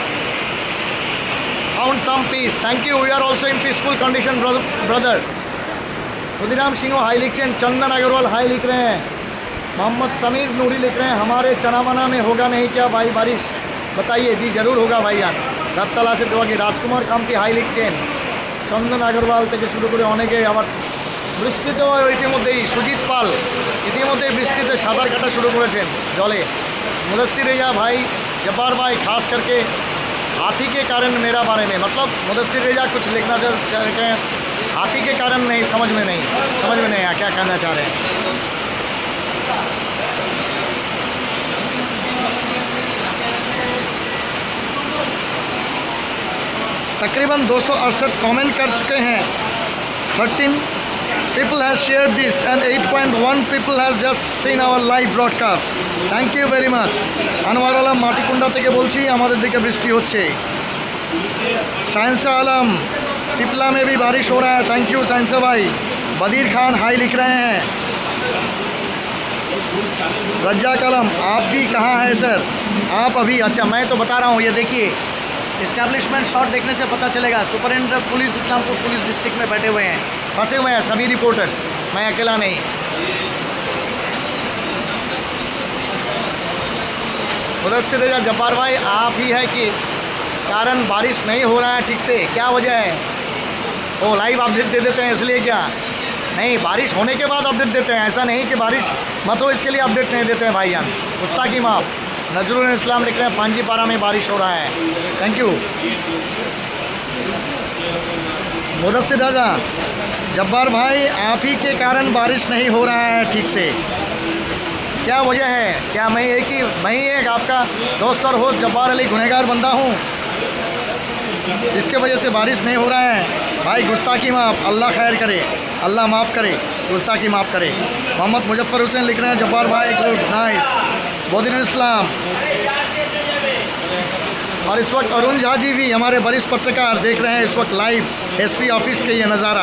found some peace. Thank you, we are also in peaceful condition brother. Khudiram Singh hi लिखছেন। चंदन अग्रवाल हाई लिख रहे हैं। मोहम्मद समीर नूरी लिख रहे हैं हमारे चनामना में होगा नहीं क्या भाई बारिश? बताइए। जी जरूर होगा भाईजान, রাত তালাশে দেওয়া কি। রাজকুমার কান্তি হাই লিখছেন। চন্দন আগরওয়াল থেকে শুরু করে অনেকে আবার বৃষ্টিতে ইতিমধ্যেই সুজিত পাল ইতিমধ্যেই বৃষ্টিতে সাঁতার কাটা শুরু করেছেন জলে। मुदस्सिर रेजा भाई जब्बार भाई खास करके हाथी के कारण मेरा बारे में, मतलब मुदस्सिर रेजा कुछ लिखना चाहते हैं हाथी के कारण नहीं, समझ में नहीं समझ में नहीं आया क्या कहना चाह रहे हैं। तकरीबन दो सौ अड़सठ कॉमेंट कर चुके हैं। Thirteen people has shared this and eight point one people has just seen our live broadcast. Thank you very much. Anwar Alam Matikunda থেকে বলছি আমাদের দিকে বৃষ্টি হচ্ছে। साइंसा आलम पिपला में भी बारिश हो रहा है। थैंक यू साइंसा भाई। बदीर खान हाई लिख रहे हैं। रज्जाक आलम आप भी कहाँ हैं सर? आप अभी, अच्छा मैं तो बता रहा हूँ, ये देखिए इस्टेब्लिशमेंट शॉट देखने से पता चलेगा। Superintendent police Islampur police district में बैठे हुए हैं, फंसे हुए हैं सभी रिपोर्टर्स, मैं अकेला नहीं। मुदस्सिर रेजा जब्बार भाई आप ही है कि कारण बारिश नहीं हो रहा है ठीक से, क्या वजह है? ओ लाइव अपडेट दे देते हैं इसलिए क्या? नहीं, बारिश होने के बाद अपडेट देते हैं, ऐसा नहीं कि बारिश मत हो इसके लिए अपडेट नहीं देते हैं भाईजान। गुस्ताखी माफ। नजरुल इस्लाम लिख रहे हैं पांजीपारा में बारिश हो रहा है। Thank you. मुदस्सिर राजा जब्बार भाई आप ही के कारण बारिश नहीं हो रहा है ठीक से, क्या वजह है? क्या मैं एक ही मैं ही एक आपका दोस्त और होस्ट जब्बार अली गुनहगार बंदा हूँ जिसके वजह से बारिश नहीं हो रहा है? भाई गुस्ताखी माफ़, अल्लाह खैर करे, अल्लाह माफ़ करे, गुस्ताखी माफ़ करे। मोहम्मद मुजफ्फर हुसैन लिख रहे हैं जब्बार भाई गुड नाइस। बोदिन इस्लाम। और इस वक्त अरुण झा जी भी हमारे वरिष्ठ पत्रकार देख रहे हैं इस वक्त लाइव एसपी ऑफिस के ये नज़ारा।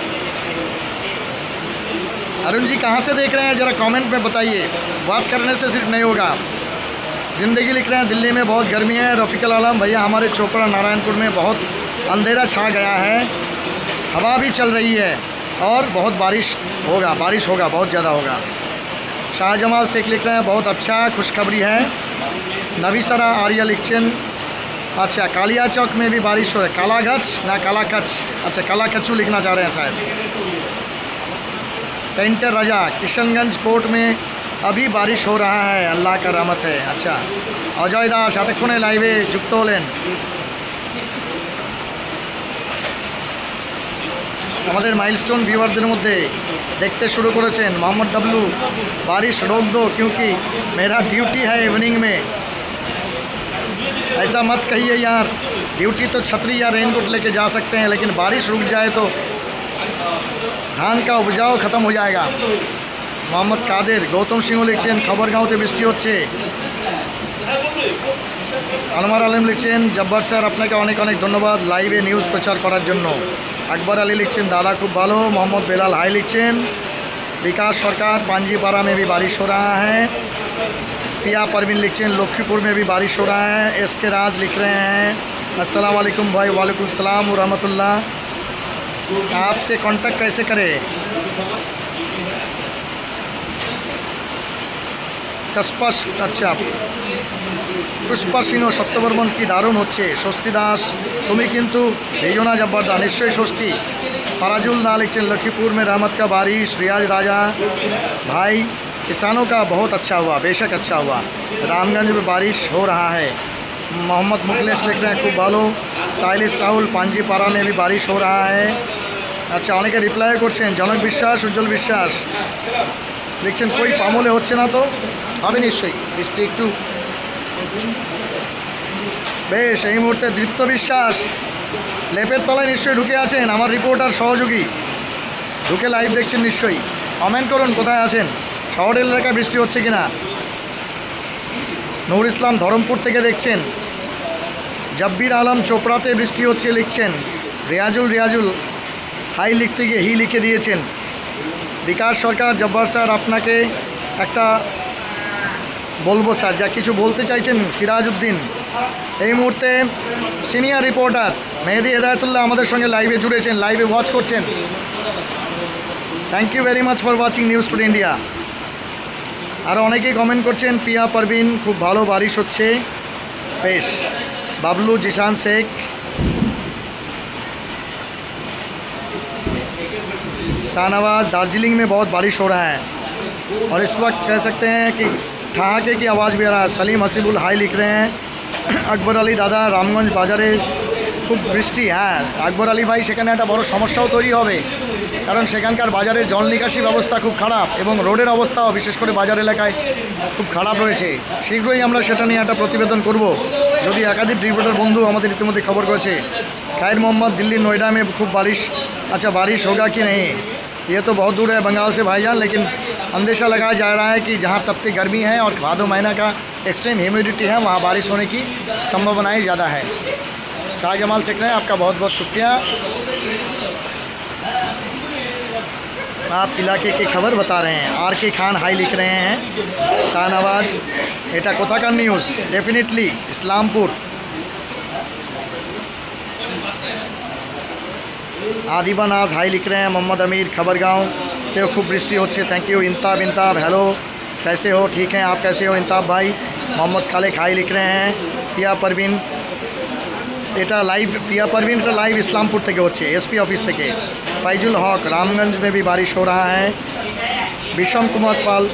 अरुण जी कहाँ से देख रहे हैं ज़रा कमेंट में बताइए, बात करने से सिर्फ नहीं होगा। ज़िंदगी लिख रहे हैं दिल्ली में बहुत गर्मी है। रफ़ीकुल आलम भैया हमारे चोपड़ा नारायणपुर में बहुत अंधेरा छा गया है, हवा भी चल रही है और बहुत बारिश होगा बारिश होगा बहुत ज़्यादा होगा। शाहजमाल शेख लिख रहे हैं बहुत अच्छा खुशखबरी है। नवीसरा आर्या लिखचन अच्छा कालिया चौक में भी बारिश हो रही है। कालागच ना कालाकच, अच्छा कालाकच्चू लिखना चाह रहे हैं शायद। पेंटर रजा किशनगंज कोर्ट में अभी बारिश हो रहा है, अल्लाह का रहमत है। अच्छा अजय दास এতক্ষণে লাইভে যুক্ত হলেন। আমাদের মাইলস্টোন ভিউয়ারদের মধ্যে देखते शुरू করেছেন मोहम्मद डब्लू बारिश रोक दो क्योंकि मेरा ड्यूटी है इवनिंग में। ऐसा मत कहिए यार, ड्यूटी तो छतरी या रेनकोट लेके जा सकते हैं, लेकिन बारिश रुक जाए तो धान का उपजाऊ ख़त्म हो जाएगा। मोहम्मद कादिर गौतम सिंह लिखছেন खबरगाঁওতে বৃষ্টি হচ্ছে। আনোয়ার আলম লিখছেন জব্বার স্যার আপনাকে অনেক অনেক ধন্যবাদ লাইভে নিউজ প্রচার করার জন্য। আকবর আলী লিখছেন दादा खूब भालो। मोहम्मद बेलाल हाई लिखছেন विकास सरकार पांजीपारा में भी बारिश हो रहा है। पिया परवीन लिखছেন लक्ष्मीपुर में भी बारिश हो रहा है। एस के राज लिख रहे हैं अस्सलाम वालेकुम भाई। वालेकुम सलाम व रहमतुल्लाह। आपसे कांटेक्ट कैसे करें? কসপাস আচ্ছা পুষ্পাসিনো সত্যবর্মন কি দারুণ হচ্ছে। স্বস্তি দাস তুমি কিন্তু भेजो ना जब्बारदा निश्चय षष्ठी। फराजुल ना लिखचन लखीपुर में रहमत का बारिश। रियाज राजा भाई किसानों का बहुत अच्छा हुआ, बेशक अच्छा हुआ। रामगंज में बारिश हो रहा है। मोहम्मद मुखलेश लिख रहे हैं खूब भालो। स्टाइलिश राहुल पांजीपाड़ा में भी बारिश हो रहा है। अच्छा अनेके रिप्लाई करছেন जनक विश्वास उज्जवल विश्वास लिखছেন कोई पामले হচ্ছে না তো হবে নিশ্চয়ই বৃষ্টি একটু বেশ। এই মুহূর্তে দীপ্ত বিশ্বাস লেপের তলায় নিশ্চয়ই ঢুকে আছেন আমার রিপোর্টার সহযোগী, ঢুকে লাইভ দেখছেন নিশ্চয়ই। কমেন্ট করুন কোথায় আছেন, শহরের এলাকায় বৃষ্টি হচ্ছে কিনা। নূর ইসলাম ধরমপুর থেকে দেখছেন। জব্বির আলম চোপড়াতে বৃষ্টি হচ্ছে লিখছেন। রিয়াজুল রিয়াজুল হাই লিখতে গিয়ে হি লিখে দিয়েছেন। বিকাশ সরকার জব্বার স্যার আপনাকে একটা বলবো স্যার, যা কিছু বলতে চাইছেন। সিরাজউদ্দিন এই মুহূর্তে সিনিয়র রিপোর্টার মেহেদি হেদায়তুল্লাহ আমাদের সঙ্গে লাইভে জুড়েছেন, লাইভে ওয়াচ করছেন। Thank you very much for watching News today India. আর অনেকেই কমেন্ট করছেন পিয়া পারভিন খুব ভালো বারিশ হচ্ছে বেশ। বাবলু জিশান শেখ शाहनवाज दार्जिलिंग में बहुत बारिश हो रहा है और इस वक्त कह सकते हैं कि ठहाके की आवाज़ भी आ रहा है। सलीम हसीबुल हाई लिख रहे हैं। আকবর আলী দাদা রামগঞ্জ বাজারে খুব বৃষ্টি। হ্যাঁ আকবর আলী ভাই সেখানে একটা বড় সমস্যাও তৈরি হবে, কারণ সেখানকার বাজারের জল নিকাশি ব্যবস্থা খুব খারাপ এবং রোডের অবস্থাও বিশেষ করে বাজার এলাকায় খুব খারাপ রয়েছে। শীঘ্রই আমরা সেটা নিয়ে একটা প্রতিবেদন করব, যদি একাধিক রিপোর্টার বন্ধু আমাদের ইতিমধ্যে খবর করেছে। खैर मोहम्मद दिल्ली नोएडा में खूब बारिश। अच्छा बारिश होगा कि नहीं ये तो बहुत दूर है बंगाल से भाईजान, लेकिन अंदेशा लगाया जा रहा है कि जहाँ तपती गर्मी है और भादो महीना का एक्सट्रीम ह्यूमिडिटी है वहाँ बारिश होने की संभावनाएं ज़्यादा है। शाहजमाल सिख रहे हैं, आपका बहुत बहुत शुक्रिया। आप इलाके की खबर बता रहे हैं। आर के खान हाई लिख रहे हैं। शाहनवाज एटा कोथा का न्यूज़ डेफिनेटली इस्लामपुर। आदिबा नाज हाई लिख रहे हैं। मोहम्मद अमीर खबर गाँव तो खूब बृष्टि होच्छे। Thank you. Intab Intab hello कैसे हो, ठीक हैं आप कैसे हो इंताब भाई। मोहम्मद खालिक हाई लिख रहे हैं। पिया परवीन एटा लाइव पिया परवीन का लाइव इस्लामपुर থেকে হচ্ছে एसपी ऑफिस থেকে। फाइजुल हक रामगंज में भी बारिश हो रहा है। विषम कुमार पाल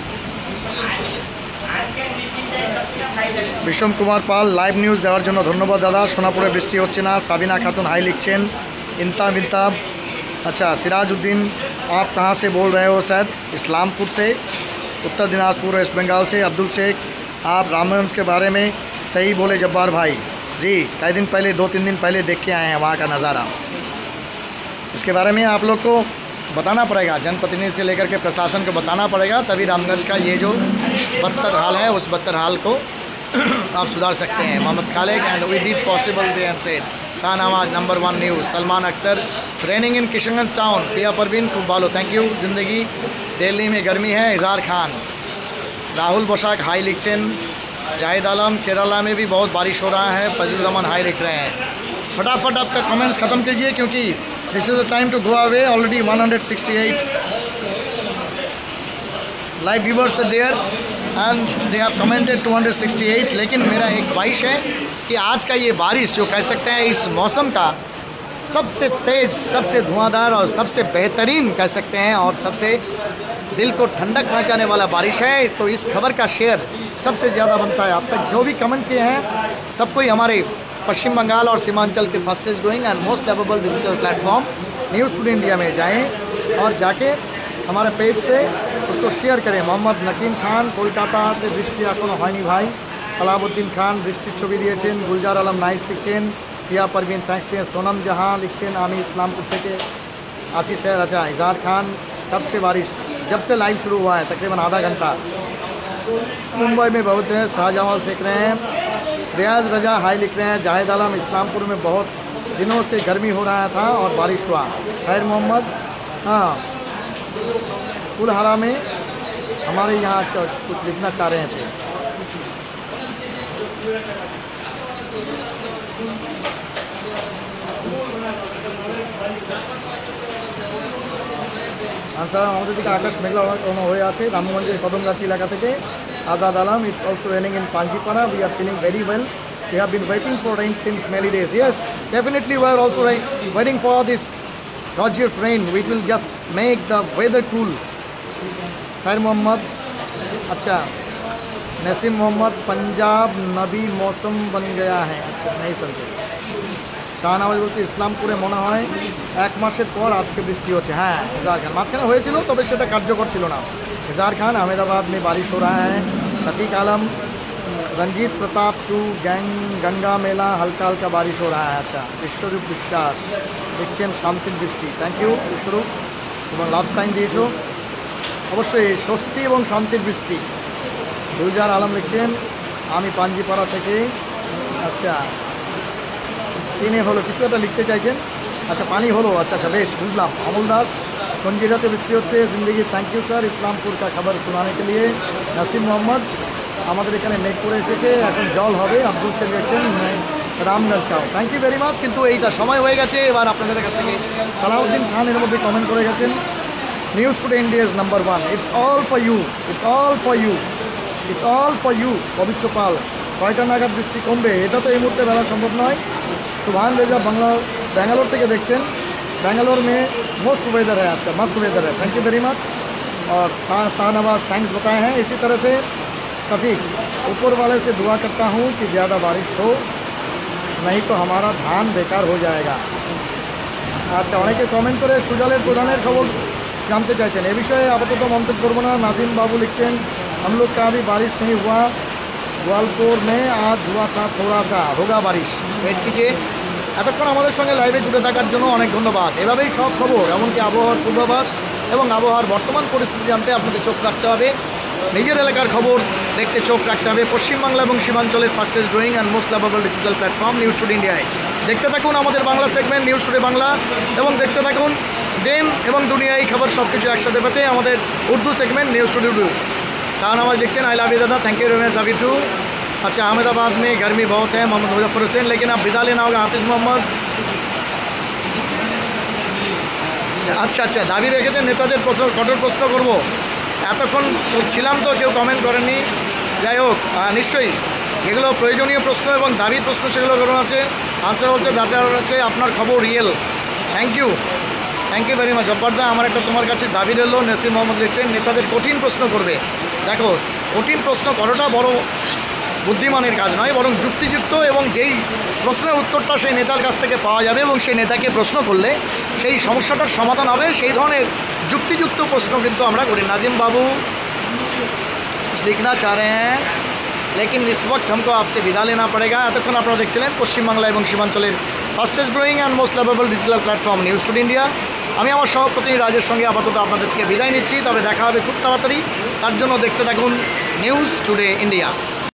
विषम कुमार पाल लाइव न्यूज़ देওয়ার জন্য ধন্যবাদ দাদা। সোনাপুরে বৃষ্টি হচ্ছে না। সাবিনা खातून हाई लिखছেন। इंताब इंताब अच्छा सिराजुद्दीन आप कहाँ से बोल रहे हो सर? इस्लामपुर से, उत्तर दिनाजपुर वेस्ट बंगाल से। अब्दुल शेख आप रामगंज के बारे में सही बोले जब्बार भाई जी, कई दिन पहले दो तीन दिन पहले देख के आए हैं वहाँ का नज़ारा। इसके बारे में आप लोग को बताना पड़ेगा, जनप्रतिनिधि से लेकर के प्रशासन को बताना पड़ेगा, तभी रामगंज का ये जो बदतर हाल है उस बदतर हाल को आप सुधार सकते हैं। Mohammad Khalik and we did possible they and said. Shahnawaz number one news. Salman Akhtar training in Kishanganj town. Piya Parveen खूब बालो थैंक यू। ज़िंदगी दिल्ली में गर्मी है। इजहार खान राहुल बोशाक हाई लिखचेन। जाहिद आलम केरला में भी बहुत बारिश हो रहा है। फजल रहमान हाई लिख रहे हैं। फटाफट आपका कमेंट्स ख़त्म कीजिए क्योंकि this is the time to go away. Already one hundred sixty eight live viewers थे there and they have commented two hundred sixty eight. लेकिन मेरा एक ख्वाहिश है कि आज का ये बारिश जो कह सकते हैं इस मौसम का सबसे तेज़, सबसे धुआंधार और सबसे बेहतरीन कह सकते हैं और सबसे दिल को ठंडक पहुंचाने वाला बारिश है। तो इस खबर का शेयर सबसे ज़्यादा बनता है। आप तक जो भी कमेंट किए हैं सबको ही हमारे पश्चिम बंगाल और सीमांचल के fastest growing and most lovable digital platform News Today India में जाएँ और जाके हमारे पेज से उसको शेयर करें। मोहम्मद नकीम खान कोलकाता से बृष्टि एखोनो हয়নি भाई। सलाबुद्दीन खान বৃষ্টির ছবি দিয়েছেন। गुलजार आलम नाइस लिखছেন। पिया परवीन थैंक्स दिए। सोनम जहां लिखছেন আমি इस्लामपुर থেকে आची सर। अच्छा इजहार खान कब से बारिश? जब से लाइव शुरू हुआ है तकरीबन आधा घंटा। मुंबई में बहुत हैं। शाहजमाल सीख रहे हैं। रियाज रजा हाई लिख रहे हैं। जाहिद आलम इस्लामपुर में बहुत दिनों से गर्मी हो रहा था और बारिश हुआ। खैर मोहम्मद हाँ कुलहरा में हमारे यहाँ कुछ लिखना चाह रहे थे। আচ্ছা আমাদের দিকে আকাশ মেঘলা হয়ে আছে রামগঞ্জের কদমগাছি এলাকা থেকে। Azad Alam. It's also raining in Panjipara. We are feeling very well. We have been waiting for rain since many days. Yes, definitely we are also rain, waiting for this gorgeous rain, which will just make the weather cool. Khair Mohammad. अच्छा नसीम मोहम्मद पंजाब नबी मौसम बन गया है अच्छा नहीं समझे শাহনামাজ বলছে ইসলামপুরে মনে হয় এক মাসের পর আজকে বৃষ্টি হচ্ছে হ্যাঁ হেজার খান মাঝখানে হয়েছিল তবে সেটা কার্যকর ছিল না হেজার খান अहमदाबाद में बारिश हो रहा है सतीक आलम रंजीत प्रताप टू गैंग गंगा मेला हल्का हल्का बारिश हो रहा है अच्छा বিশ্বরূপ বিশ্বাস দেখছেন শান্তির বৃষ্টি থ্যাংক ইউ বিশ্বরূপ এবং লাভ সাইন দিয়েছো অবশ্যই স্বস্তি এবং শান্তির বৃষ্টি গুলজার আলম লিখছেন আমি পাঞ্জিপাড়া থেকে আচ্ছা তিনে হলো কিছু একটা লিখতে চাইছেন अच्छा पानी হলো अच्छा अच्छा বেশ বুঝলাম अमूल दास কঞ্জিরাতে বৃষ্টি হচ্ছে জিন্দগি থ্যাংক ইউ স্যার ইসলামপুর का खबर सुनाने के लिए নাসিম মোহাম্মদ আমাদের এখানে মেঘ করে এসেছে এখন জল হবে আব্দুল সেলিম লিখছেন রামগঞ্জ কাও থ্যাংক ইউ ভেরি মাচ কিন্তু এইটা সময় হয়ে গেছে এবার আপনাদের কাছ থেকে সালাউদ্দিন খান এর মধ্যে কমেন্ট করে গেছেন news today India's number one it's all for you it's all for you it's all for you Pabitra Pal কয়টা নাগাদ বৃষ্টি কমবে এটা তো এই মুহূর্তে বলা সম্ভব নয় सुभान रेजा बंगला बेंगलोर থেকে দেখছেন बेंगलोर में मोस्ट वेदर है अच्छा मस्त वेदर है थैंक यू वेरी मच और शाहनवाज थैंक्स बताए हैं इसी तरह से शफीक ऊपर वाले से दुआ करता हूँ कि ज़्यादा बारिश हो नहीं तो हमारा धान बेकार हो जाएगा अच्छा অনেকে কমেন্ট করে সুজলের প্রধানের খবর জানতে চাইছেন এই বিষয়ে আপাতত মন্তব্য করব না নাজিম বাবু লিখছেন हम लोग का अभी बारिश नहीं हुआ গোয়ালপুর মে আজ হুয়া থা থোড়া সা হোগা বারিশ ওয়েট कीजिए এতক্ষণ আমাদের সঙ্গে লাইভে জুড়ে থাকার জন্য অনেক ধন্যবাদ এভাবেই সব খবর এমনকি আবহাওয়ার পূর্বাভাস এবং আবহাওয়ার বর্তমান পরিস্থিতি জানতে আপনাদের চোখ রাখতে হবে নিজের এলাকার খবর দেখতে চোখ রাখতে হবে পশ্চিমবাংলা এবং সীমাঞ্চলের fastest growing and most lovable digital platform news today ইন্ডিয়ায় দেখতে থাকুন আমাদের Bangla segment news today Bangla এবং দেখতে থাকুন দেশ এবং দুনিয়ায় খবর সব কিছু একসাথে পেতে আমাদের Urdu segment news today Urdu Shahnawaz देखिए आई लव यू दादा thank you very much love you too अच्छा अहमदाबाद में गर्मी बहुत है मोहम्मद मुजफ्फर हुसैन लेकिन आप विदा लेना होगा हाफिज़ मोहम्मद अच्छा अच्छा दाबी রেখেছেন নেতাদের কঠোর প্রশ্ন করব এতক্ষণ ছিলাম তো কেউ কমেন্ট করেননি যাই হোক নিশ্চয়ই এগুলো প্রয়োজনীয় প্রশ্ন এবং দাবির প্রশ্ন সেগুলো গ্রহণ আছে আনসার হচ্ছে দাদার হচ্ছে আপনার খবর real thank you thank you very much জব্বারদা আমার একটা তোমার কাছে দাবি রইল নাসিম মোহাম্মদ লিখছেন নেতাদের কঠিন প্রশ্ন করবে দেখো কঠিন প্রশ্ন করাটা বড় বুদ্ধিমানের কাজ নয় বরং যুক্তিযুক্ত এবং যেই প্রশ্নের উত্তরটা সেই নেতার কাছ থেকে পাওয়া যাবে এবং সেই নেতাকে প্রশ্ন করলে সেই সমস্যাটার সমাধান হবে সেই ধরনের যুক্তিযুক্ত প্রশ্ন কিন্তু আমরা করি नाजिम बाबू लिखना चाह रहे हैं लेकिन इस वक्त हमको आपसे विदा लेना पड़ेगा এতক্ষণ আপনারা দেখছিলেন পশ্চিমবাংলা এবং সীমাঞ্চলের fastest growing and most lovable digital platform news today India আমি আমার সহপ্রতিনিধি রাজের সঙ্গে আপাতত আপনাদেরকে বিদায় নিচ্ছি তবে দেখা হবে খুব তাড়াতাড়ি তার জন্য দেখতে থাকুন নিউজ টুডে ইন্ডিয়া।